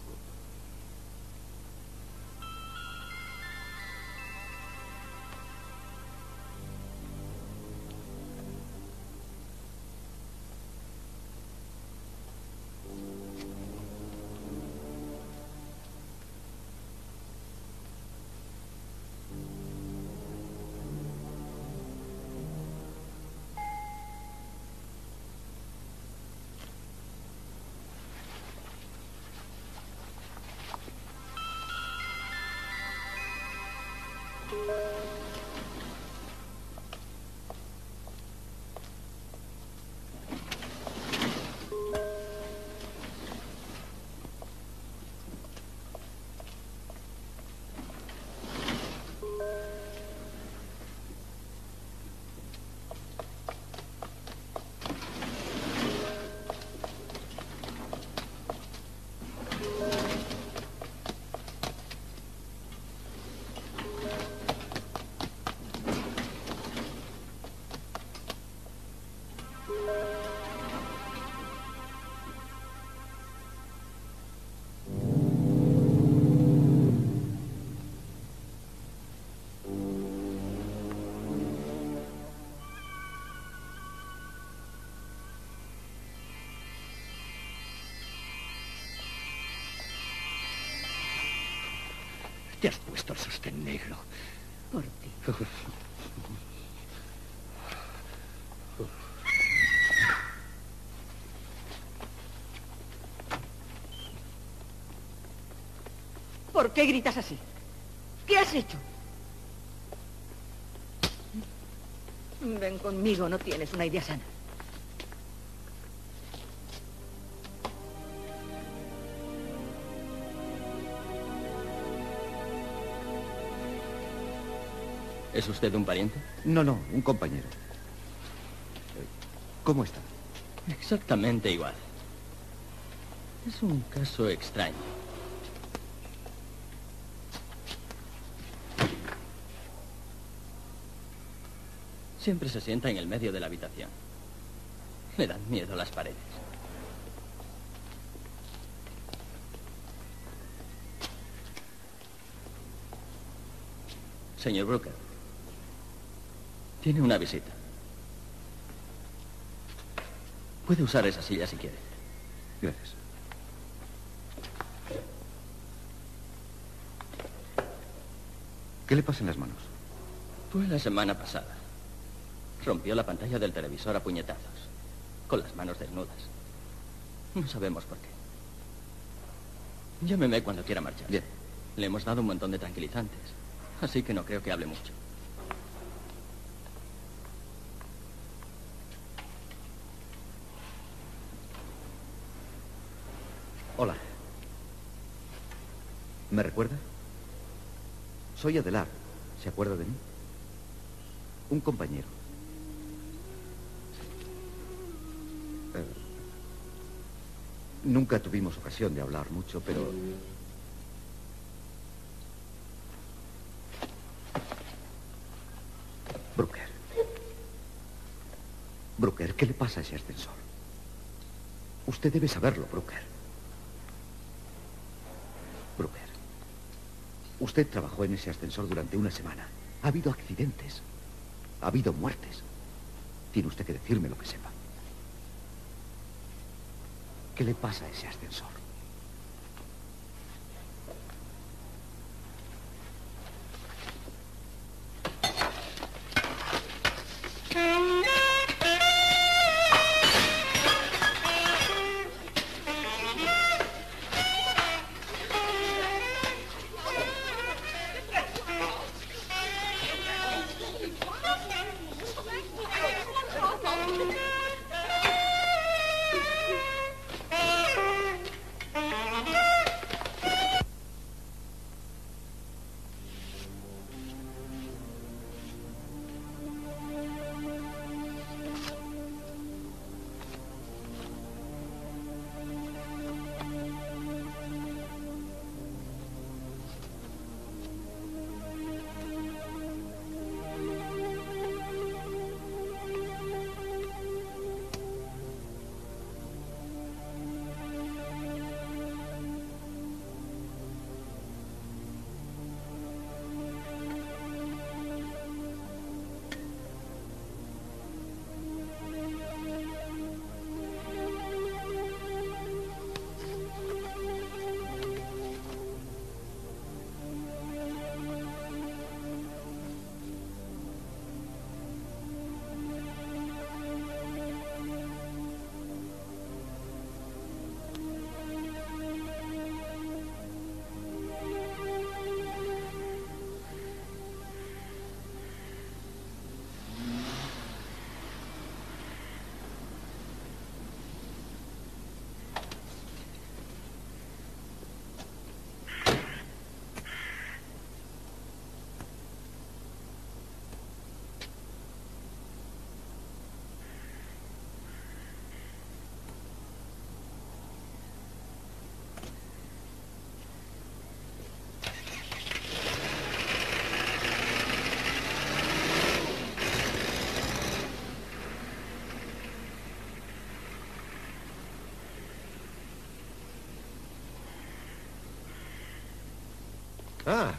Te has puesto el sostén negro. Por ti. ¿Por qué gritas así? ¿Qué has hecho? Ven conmigo, no tienes una idea sana. ¿Es usted un pariente? No, no, un compañero. ¿Cómo está? Exactamente igual. Es un caso extraño. Siempre se sienta en el medio de la habitación. Me dan miedo las paredes. Señor Brooker, tiene una visita. Puede usar esa silla si quiere. Gracias. ¿Qué le pasa en las manos? Fue la semana pasada. Rompió la pantalla del televisor a puñetazos, con las manos desnudas. No sabemos por qué. Llámeme cuando quiera marchar. Bien. Le hemos dado un montón de tranquilizantes, así que no creo que hable mucho. Hola. ¿Me recuerda? Soy Adelar. ¿Se acuerda de mí? Un compañero. Eh, nunca tuvimos ocasión de hablar mucho, pero... Brooker. Brooker, ¿qué le pasa a ese ascensor? Usted debe saberlo, Brooker. Brooker. Usted trabajó en ese ascensor durante una semana. Ha habido accidentes. Ha habido muertes. Tiene usted que decirme lo que sepa. ¿Qué le pasa a ese ascensor?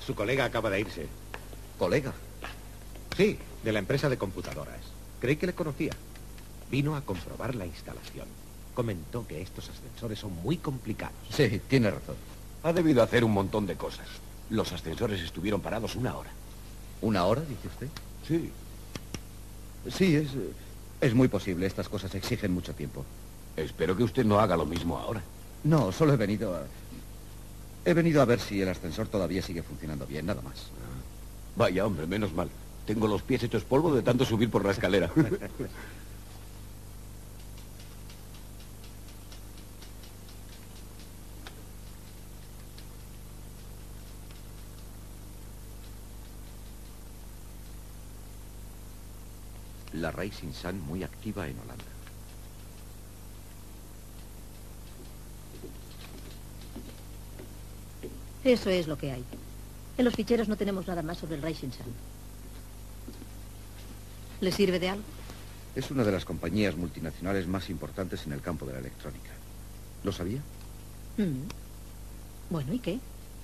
su colega acaba de irse. ¿Colega? Sí, de la empresa de computadoras. Creí que le conocía. Vino a comprobar la instalación. Comentó que estos ascensores son muy complicados. Sí, tiene razón. Ha debido hacer un montón de cosas. Los ascensores estuvieron parados una hora. ¿Una hora, dice usted? Sí. Sí, es, es muy posible. Estas cosas exigen mucho tiempo. Espero que usted no haga lo mismo ahora. No, solo he venido a... He venido a ver si el ascensor todavía sigue funcionando bien, nada más. Vaya, hombre, menos mal. Tengo los pies hechos polvo de tanto subir por la escalera. La Rising Sun muy activa en Holanda. Eso es lo que hay. En los ficheros no tenemos nada más sobre el Rising Sun. ¿Le sirve de algo? Es una de las compañías multinacionales más importantes en el campo de la electrónica. ¿Lo sabía? Mm. Bueno, ¿y qué?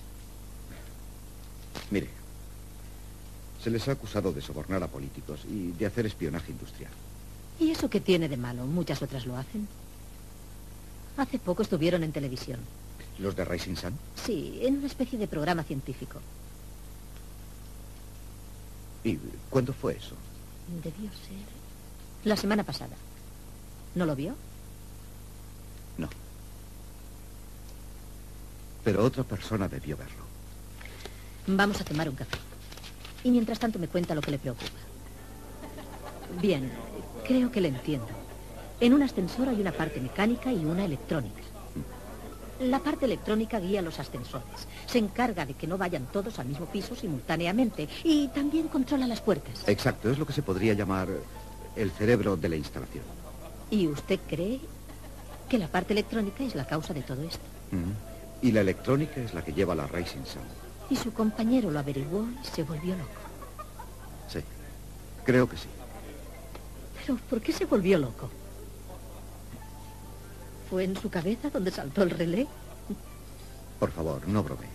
Mire, se les ha acusado de sobornar a políticos y de hacer espionaje industrial. ¿Y eso qué tiene de malo? Muchas otras lo hacen. Hace poco estuvieron en televisión. ¿Los de Rising Sun? Sí, en una especie de programa científico. ¿Y cuándo fue eso? Debió ser la semana pasada. ¿No lo vio? No. Pero otra persona debió verlo. Vamos a tomar un café. Y mientras tanto me cuenta lo que le preocupa. Bien, creo que le entiendo. En un ascensor hay una parte mecánica y una electrónica. La parte electrónica guía los ascensores. Se encarga de que no vayan todos al mismo piso simultáneamente. Y también controla las puertas. Exacto, es lo que se podría llamar el cerebro de la instalación. ¿Y usted cree que la parte electrónica es la causa de todo esto? Mm. Y la electrónica es la que lleva a la Rising Sun. Y su compañero lo averiguó y se volvió loco. Sí, creo que sí. ¿Pero por qué se volvió loco? ¿Fue en su cabeza donde saltó el relé? Por favor, no bromee.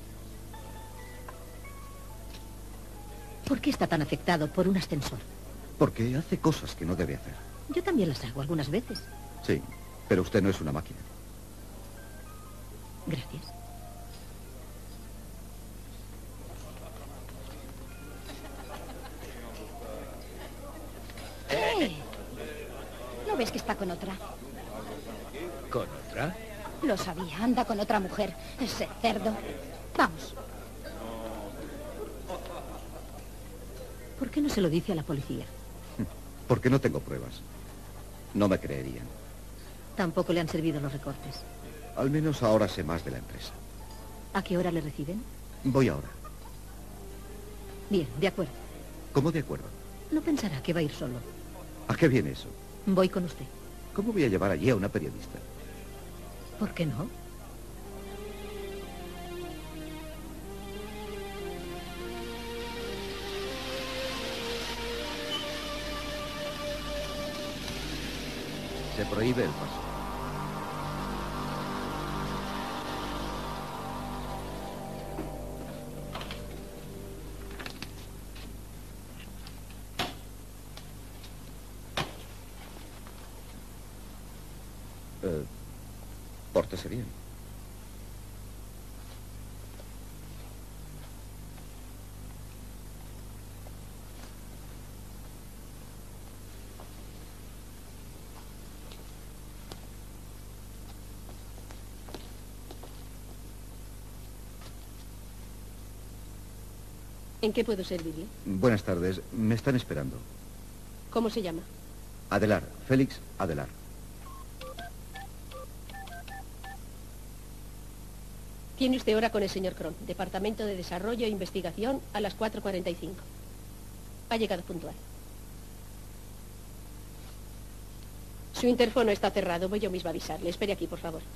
¿Por qué está tan afectado por un ascensor? Porque hace cosas que no debe hacer. Yo también las hago algunas veces. Sí, pero usted no es una máquina. Gracias. ¡Eh! ¿No ves que está con otra? ¿Con otra? Lo sabía, anda con otra mujer. Ese cerdo. Vamos. ¿Por qué no se lo dice a la policía? Porque no tengo pruebas. No me creerían. Tampoco le han servido los recortes. Al menos ahora sé más de la empresa. ¿A qué hora le reciben? Voy ahora. Bien, de acuerdo. ¿Cómo de acuerdo? No pensará que va a ir solo. ¿A qué viene eso? Voy con usted. ¿Cómo voy a llevar allí a una periodista? ¿Por qué no? Se prohíbe el paso. Eh, pórtese bien. ¿En qué puedo servirle? Buenas tardes. Me están esperando. ¿Cómo se llama? Adelar. Félix Adelar. Tiene usted hora con el señor Cron, Departamento de Desarrollo e Investigación, a las cuatro cuarenta y cinco. Ha llegado puntual. Su interfono está cerrado. Voy yo misma a avisarle. Espere aquí, por favor.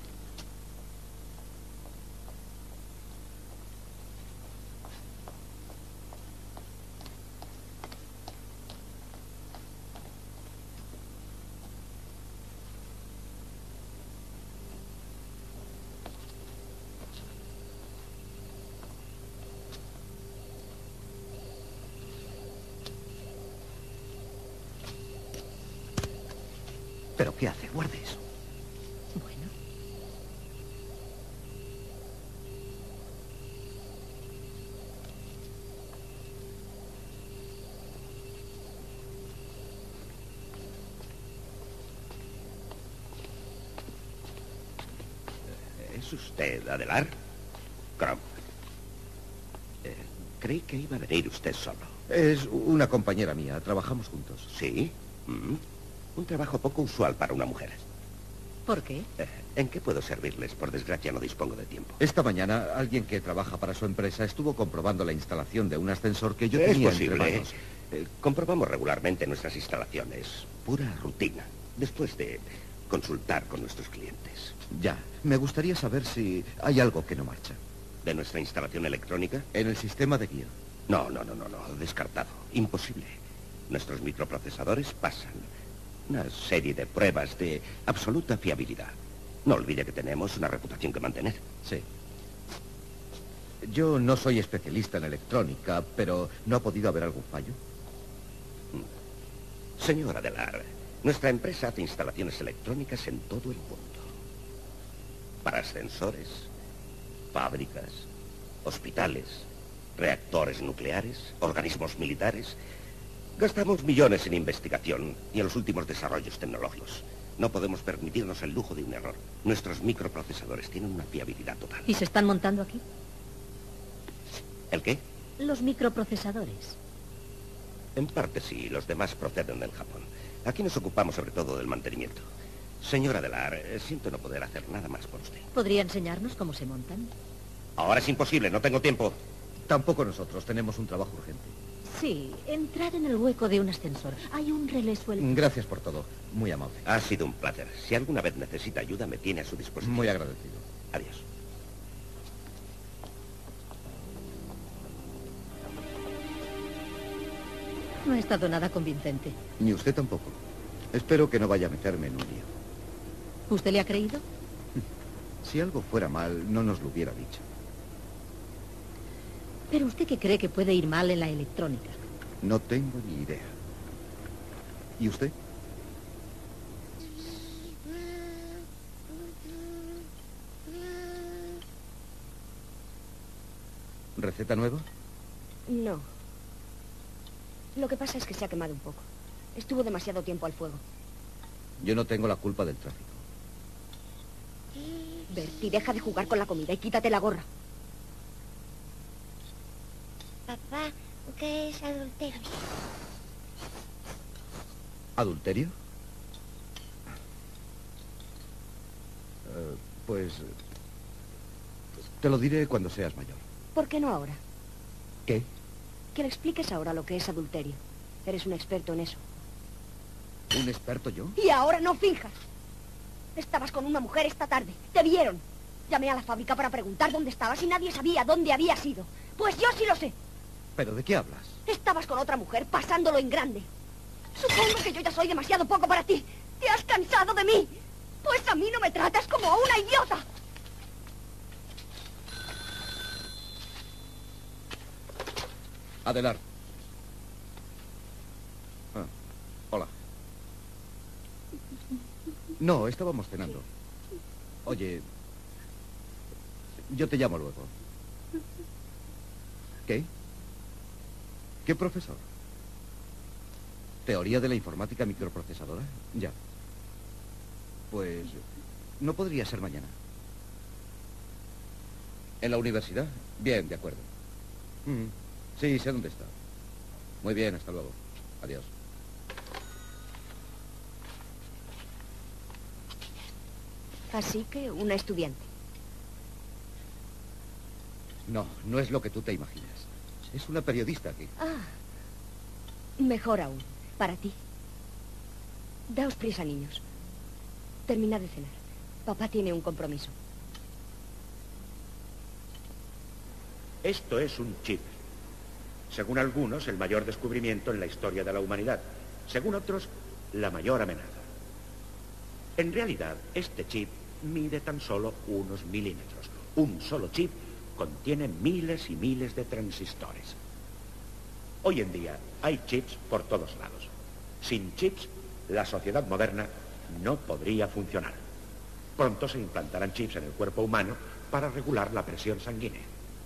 ¿Qué hace? Guarde eso. Bueno. ¿Es usted Adelar? Crump. Eh, creí que iba a venir usted solo. Es una compañera mía. Trabajamos juntos. ¿Sí? Mm. Un trabajo poco usual para una mujer. ¿Por qué? Eh, ¿En qué puedo servirles? Por desgracia no dispongo de tiempo. Esta mañana alguien que trabaja para su empresa estuvo comprobando la instalación de un ascensor que yo Es tenía posible. entre manos. Eh, comprobamos regularmente nuestras instalaciones. Pura rutina. Después de consultar con nuestros clientes. Ya. Me gustaría saber si hay algo que no marcha. ¿De nuestra instalación electrónica? En el sistema de guía. No, no, no, no, no. Descartado. Imposible. Nuestros microprocesadores pasan una serie de pruebas de absoluta fiabilidad. No olvide que tenemos una reputación que mantener. Sí. Yo no soy especialista en electrónica, pero ¿no ha podido haber algún fallo? Señor Adelar, nuestra empresa hace instalaciones electrónicas en todo el mundo. Para ascensores, fábricas, hospitales, reactores nucleares, organismos militares. Gastamos millones en investigación y en los últimos desarrollos tecnológicos. No podemos permitirnos el lujo de un error. Nuestros microprocesadores tienen una fiabilidad total. ¿Y se están montando aquí? ¿El qué? Los microprocesadores. En parte sí, los demás proceden del Japón. Aquí nos ocupamos sobre todo del mantenimiento. Señora Adelar, eh, siento no poder hacer nada más por usted. ¿Podría enseñarnos cómo se montan? Ahora es imposible, no tengo tiempo. Tampoco nosotros, tenemos un trabajo urgente. Sí, entrar en el hueco de un ascensor. Hay un relé suelto. Gracias por todo, muy amable. Ha sido un placer. Si alguna vez necesita ayuda, me tiene a su disposición. Muy agradecido. Adiós. No ha estado nada convincente. Ni usted tampoco. Espero que no vaya a meterme en un lío. ¿Usted le ha creído? Si algo fuera mal, no nos lo hubiera dicho. ¿Pero usted qué cree que puede ir mal en la electrónica? No tengo ni idea. ¿Y usted? ¿Receta nueva? No. Lo que pasa es que se ha quemado un poco. Estuvo demasiado tiempo al fuego. Yo no tengo la culpa del tráfico. Bertie, deja de jugar con la comida y quítate la gorra. Papá, ¿qué es adulterio? ¿Adulterio? Eh, pues... te lo diré cuando seas mayor. ¿Por qué no ahora? ¿Qué? Que le expliques ahora lo que es adulterio. Eres un experto en eso. ¿Un experto yo? Y ahora no finjas. Estabas con una mujer esta tarde. Te vieron. Llamé a la fábrica para preguntar dónde estabas y nadie sabía dónde habías ido. Pues yo sí lo sé. ¿Pero de qué hablas? Estabas con otra mujer pasándolo en grande. Supongo que yo ya soy demasiado poco para ti. ¿Te has cansado de mí? Pues a mí no me tratas como a una idiota. Adelar. Ah, hola. No, estábamos cenando. Oye, yo te llamo luego. ¿Qué? ¿Qué profesor? ¿Teoría de la informática microprocesadora? Ya. Pues no podría ser mañana. ¿En la universidad? Bien, de acuerdo. Mm, sí, sé dónde está. Muy bien, hasta luego. Adiós. Así que una estudiante. No, no es lo que tú te imaginas. Es una periodista aquí. Ah, mejor aún, para ti. Daos prisa, niños. Termina de cenar. Papá tiene un compromiso. Esto es un chip. Según algunos, el mayor descubrimiento en la historia de la humanidad. Según otros, la mayor amenaza. En realidad, este chip mide tan solo unos milímetros. Un solo chip contiene miles y miles de transistores. Hoy en día hay chips por todos lados. Sin chips, la sociedad moderna no podría funcionar. Pronto se implantarán chips en el cuerpo humano para regular la presión sanguínea.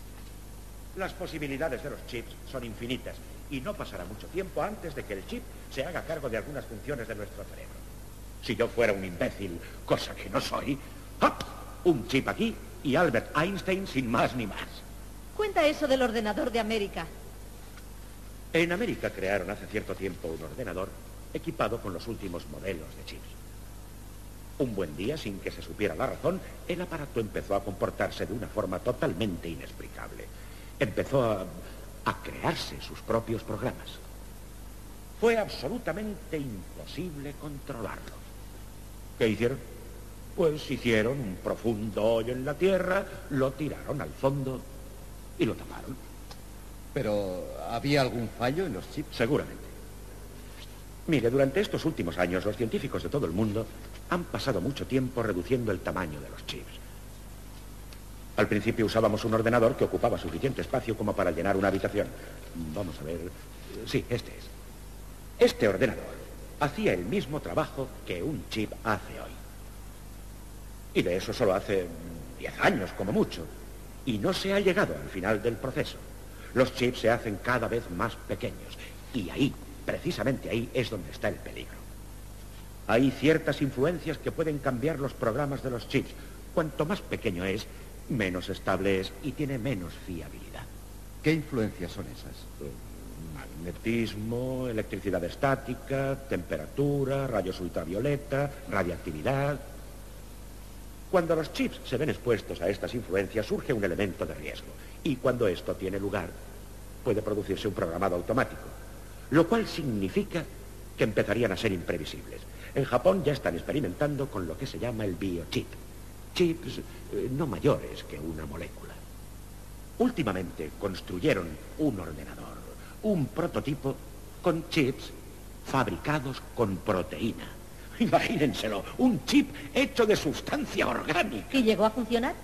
Las posibilidades de los chips son infinitas y no pasará mucho tiempo antes de que el chip se haga cargo de algunas funciones de nuestro cerebro. Si yo fuera un imbécil, cosa que no soy, ¡ah! Un chip aquí y Albert Einstein sin más ni más. Cuenta eso del ordenador de América. En América crearon hace cierto tiempo un ordenador equipado con los últimos modelos de chips. Un buen día, sin que se supiera la razón, el aparato empezó a comportarse de una forma totalmente inexplicable. Empezó a, a crearse sus propios programas. Fue absolutamente imposible controlarlo. ¿Qué hicieron? Pues hicieron un profundo hoyo en la tierra, lo tiraron al fondo y lo taparon. ¿Pero había algún fallo en los chips? Seguramente. Mire, durante estos últimos años, los científicos de todo el mundo han pasado mucho tiempo reduciendo el tamaño de los chips. Al principio usábamos un ordenador que ocupaba suficiente espacio como para llenar una habitación. Vamos a ver... Sí, este es. Este ordenador hacía el mismo trabajo que un chip hace hoy. Y de eso solo hace diez años, como mucho. Y no se ha llegado al final del proceso. Los chips se hacen cada vez más pequeños. Y ahí, precisamente ahí, es donde está el peligro. Hay ciertas influencias que pueden cambiar los programas de los chips. Cuanto más pequeño es, menos estable es y tiene menos fiabilidad. ¿Qué influencias son esas? Magnetismo, electricidad estática, temperatura, rayos ultravioleta, radiactividad. Cuando los chips se ven expuestos a estas influencias, surge un elemento de riesgo. Y cuando esto tiene lugar, puede producirse un programado automático, lo cual significa que empezarían a ser imprevisibles. En Japón ya están experimentando con lo que se llama el biochip. Chips eh, no mayores que una molécula. Últimamente construyeron un ordenador, un prototipo con chips fabricados con proteína. Imagínenselo, un chip hecho de sustancia orgánica. ¿Y llegó a funcionar?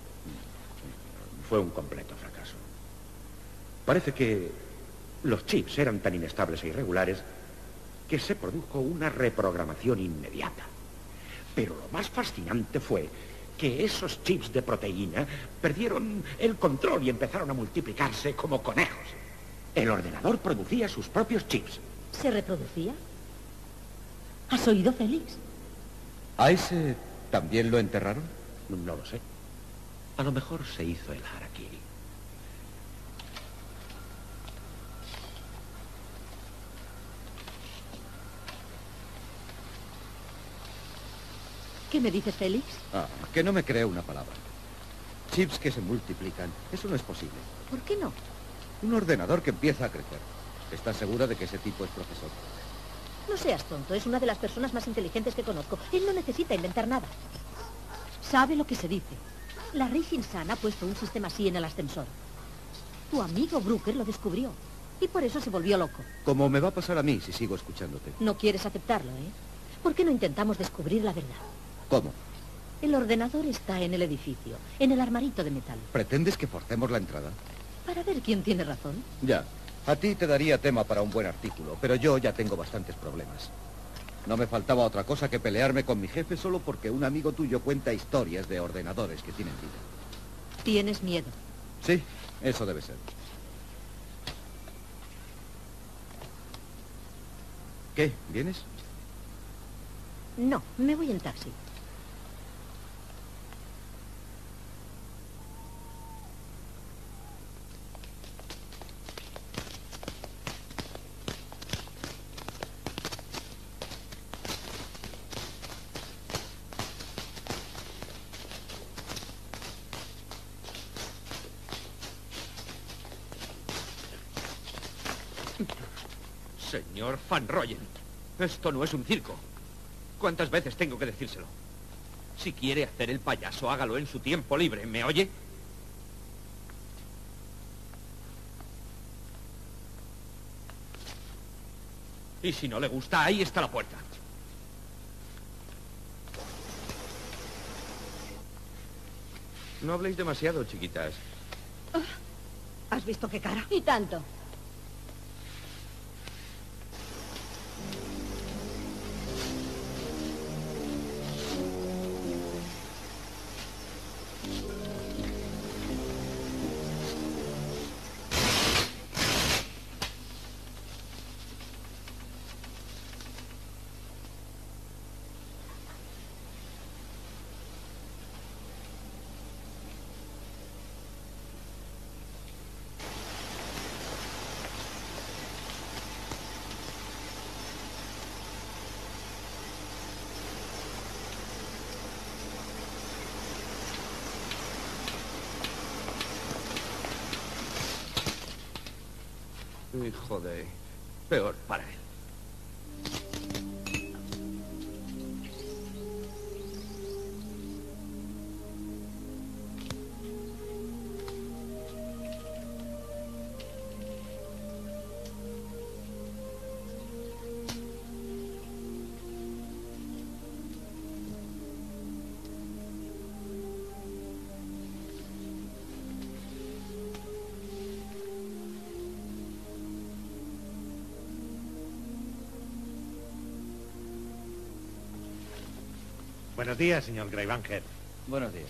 Fue un completo fracaso. Parece que los chips eran tan inestables e irregulares que se produjo una reprogramación inmediata. Pero lo más fascinante fue que esos chips de proteína perdieron el control y empezaron a multiplicarse como conejos. El ordenador producía sus propios chips. ¿Se reproducía? ¿Has oído, Félix? ¿A ese también lo enterraron? No lo sé. A lo mejor se hizo el harakiri. ¿Qué me dices, Félix? Ah, que no me creo una palabra. Chips que se multiplican. Eso no es posible. ¿Por qué no? Un ordenador que empieza a crecer. ¿Estás segura de que ese tipo es profesor? No seas tonto, es una de las personas más inteligentes que conozco. Él no necesita inventar nada. Sabe lo que se dice. La Reijin-san ha puesto un sistema así en el ascensor. Tu amigo Brooker lo descubrió. Y por eso se volvió loco. Como me va a pasar a mí si sigo escuchándote. No quieres aceptarlo, ¿eh? ¿Por qué no intentamos descubrir la verdad? ¿Cómo? El ordenador está en el edificio, en el armarito de metal. ¿Pretendes que forcemos la entrada? Para ver quién tiene razón. Ya. A ti te daría tema para un buen artículo, pero yo ya tengo bastantes problemas. No me faltaba otra cosa que pelearme con mi jefe solo porque un amigo tuyo cuenta historias de ordenadores que tienen vida. ¿Tienes miedo? Sí, eso debe ser. ¿Qué? ¿Vienes? No, me voy en taxi. Señor Van Royen, esto no es un circo. ¿Cuántas veces tengo que decírselo? Si quiere hacer el payaso, hágalo en su tiempo libre, ¿me oye? Y si no le gusta, ahí está la puerta. No habléis demasiado, chiquitas. ¿Has visto qué cara? Y tanto. Hijo de... Peor para él. Buenos días, señor Greybanger. Buenos días.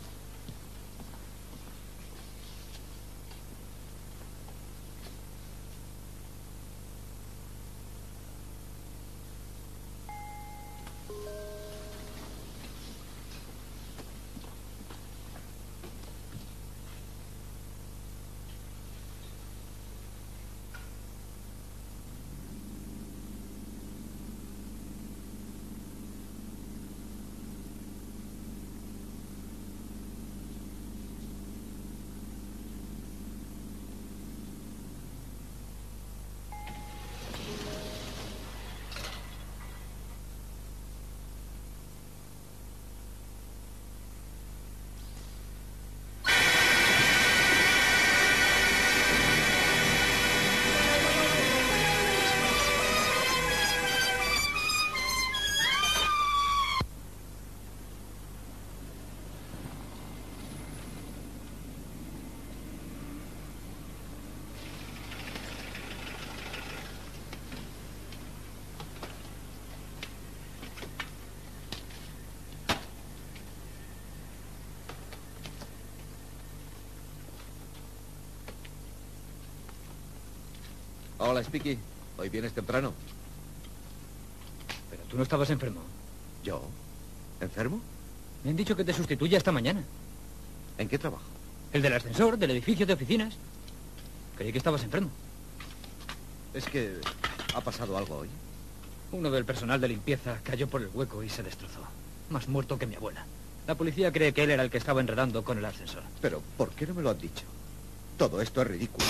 Hola, Spiky. ¿Hoy vienes temprano? Pero tú no estabas enfermo. ¿Yo? ¿Enfermo? Me han dicho que te sustituya esta mañana. ¿En qué trabajo? El del ascensor, del edificio de oficinas. Creí que estabas enfermo. Es que ha pasado algo hoy. Uno del personal de limpieza cayó por el hueco y se destrozó. Más muerto que mi abuela. La policía cree que él era el que estaba enredando con el ascensor. Pero, ¿por qué no me lo han dicho? Todo esto es ridículo.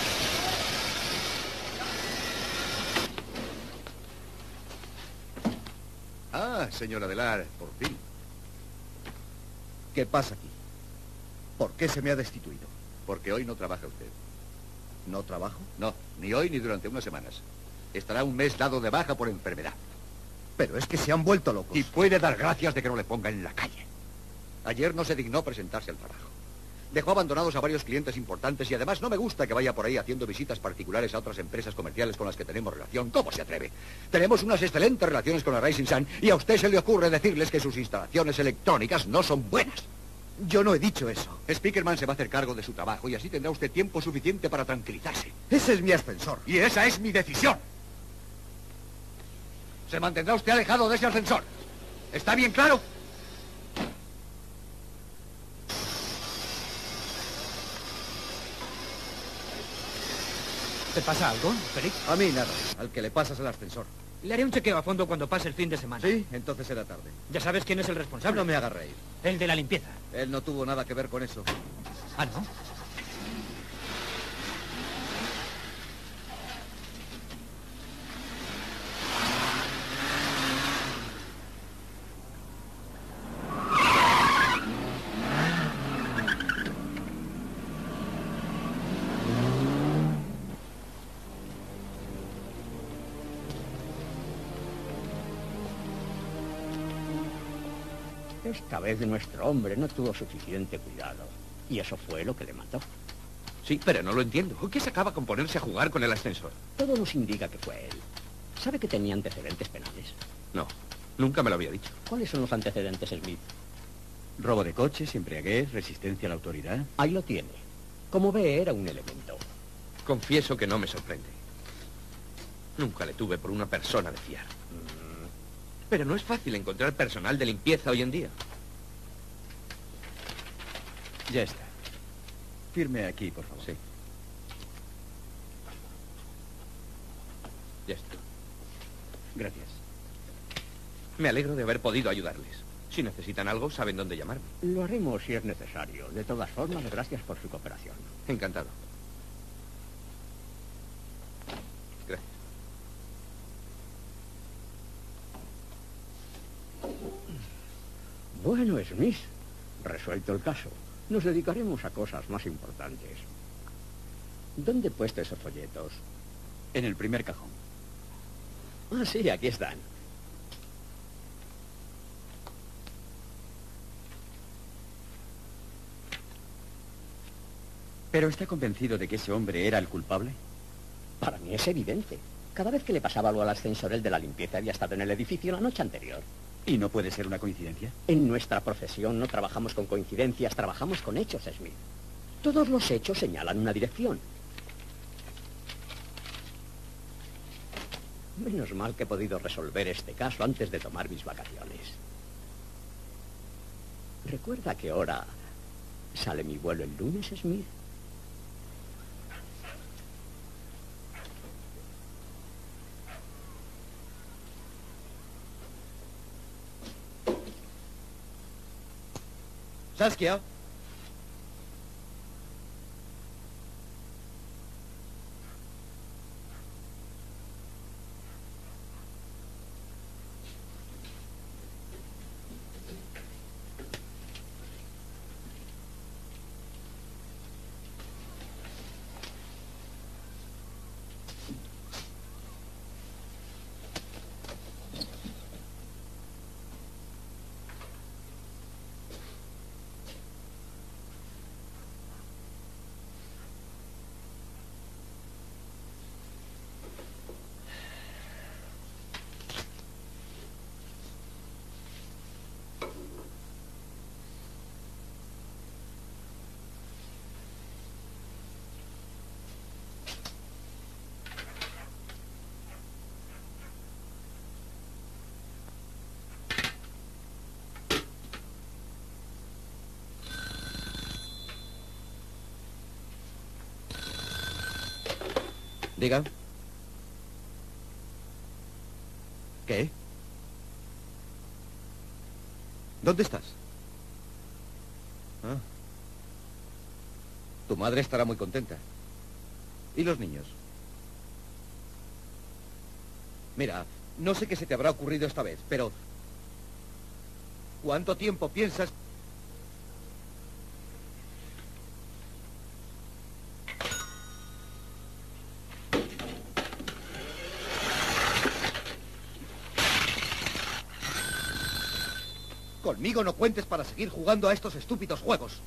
Ah, señora Adelar, por fin. ¿Qué pasa aquí? ¿Por qué se me ha destituido? Porque hoy no trabaja usted. ¿No trabajo? No, ni hoy ni durante unas semanas. Estará un mes dado de baja por enfermedad. Pero es que se han vuelto locos. Y puede dar gracias de que no le ponga en la calle. Ayer no se dignó presentarse al trabajo. Dejó abandonados a varios clientes importantes y además no me gusta que vaya por ahí haciendo visitas particulares a otras empresas comerciales con las que tenemos relación. ¿Cómo se atreve? Tenemos unas excelentes relaciones con la Rising Sun y a usted se le ocurre decirles que sus instalaciones electrónicas no son buenas. Yo no he dicho eso. Speakerman se va a hacer cargo de su trabajo y así tendrá usted tiempo suficiente para tranquilizarse. Ese es mi ascensor. Y esa es mi decisión. Se mantendrá usted alejado de ese ascensor. ¿Está bien claro? ¿Te pasa algo, Félix? A mí nada. Al que le pasas el ascensor. Le haré un chequeo a fondo cuando pase el fin de semana. Sí, entonces será tarde. ¿Ya sabes quién es el responsable? No me haga reír. El de la limpieza. Él no tuvo nada que ver con eso. Ah, ¿no? Esta vez nuestro hombre no tuvo suficiente cuidado. Y eso fue lo que le mató. Sí, pero no lo entiendo. ¿Qué sacaba con ponerse a jugar con el ascensor? Todo nos indica que fue él. ¿Sabe que tenía antecedentes penales? No, nunca me lo había dicho. ¿Cuáles son los antecedentes, Smith? Robo de coches, embriaguez, resistencia a la autoridad. Ahí lo tiene. Como ve, era un elemento. Confieso que no me sorprende. Nunca le tuve por una persona de fiar. Pero no es fácil encontrar personal de limpieza hoy en día. Ya está. Firme aquí, por favor. Sí. Ya está. Gracias. Me alegro de haber podido ayudarles. Si necesitan algo, saben dónde llamarme. Lo haremos si es necesario. De todas formas, gracias por su cooperación. Encantado. Bueno, Smith, resuelto el caso. Nos dedicaremos a cosas más importantes. ¿Dónde he puesto esos folletos? En el primer cajón. Ah, sí, aquí están. ¿Pero está convencido de que ese hombre era el culpable? Para mí es evidente. Cada vez que le pasaba algo al ascensor, el de la limpieza había estado en el edificio la noche anterior. ¿Y no puede ser una coincidencia? En nuestra profesión no trabajamos con coincidencias, trabajamos con hechos, Smith. Todos los hechos señalan una dirección. Menos mal que he podido resolver este caso antes de tomar mis vacaciones. ¿Recuerda a qué hora sale mi vuelo el lunes, Smith? Saskia. Diga. ¿Qué? ¿Dónde estás? Ah. Tu madre estará muy contenta. ¿Y los niños? Mira, no sé qué se te habrá ocurrido esta vez, pero... ¿cuánto tiempo piensas? Conmigo no cuentes para seguir jugando a estos estúpidos juegos.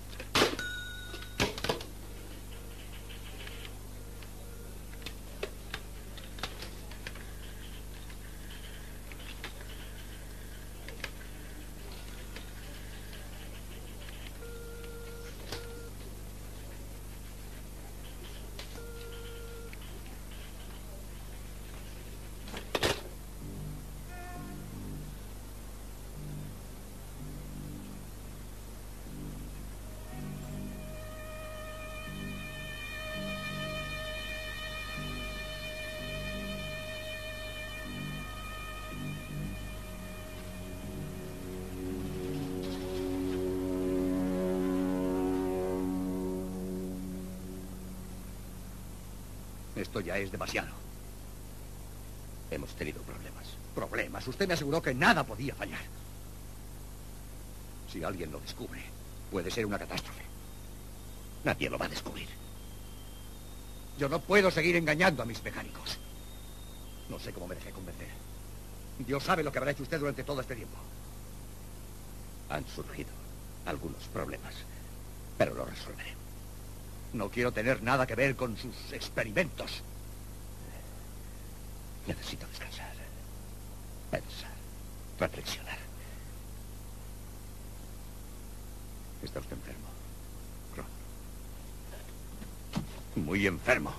Esto ya es demasiado. Hemos tenido problemas. Problemas. Usted me aseguró que nada podía fallar. Si alguien lo descubre, puede ser una catástrofe. Nadie lo va a descubrir. Yo no puedo seguir engañando a mis mecánicos. No sé cómo me dejé convencer. Dios sabe lo que habrá hecho usted durante todo este tiempo. Han surgido algunos problemas, pero lo resolveré. No quiero tener nada que ver con sus experimentos. Necesito descansar, pensar, reflexionar. Está usted enfermo, Ron. Muy enfermo.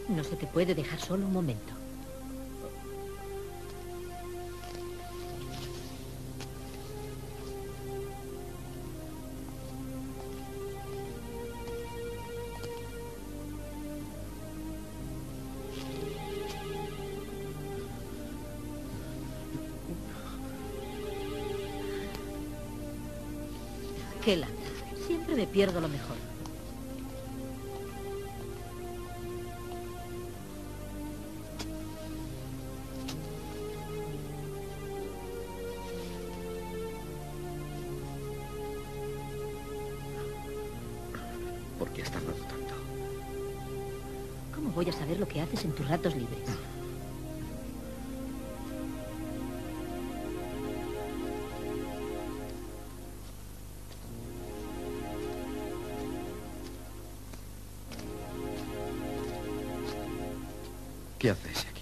No se te puede dejar solo un momento. Qué lata. Siempre me pierdo lo mejor. ¿Por qué has tardado tanto? ¿Cómo voy a saber lo que haces en tus ratos libres? ¿Qué haces aquí?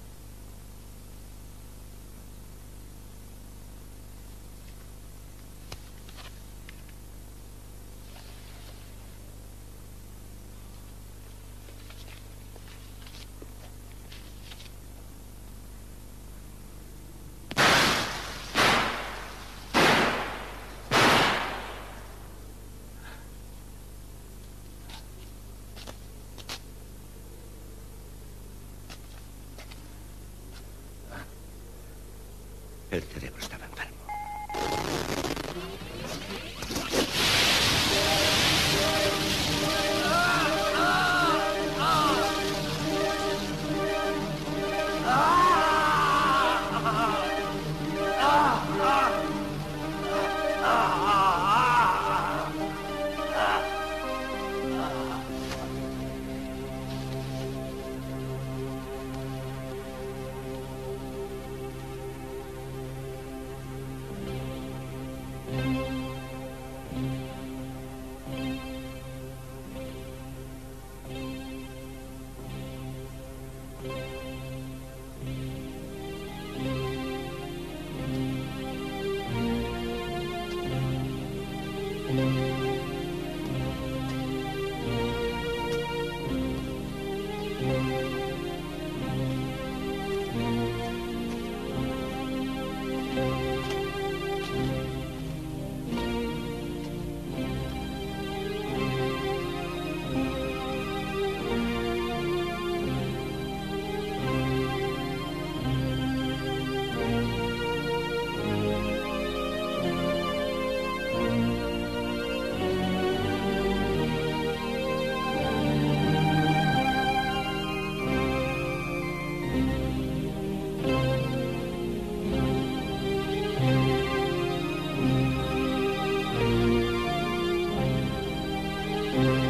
El cerebro estaba enfermo. Thank you.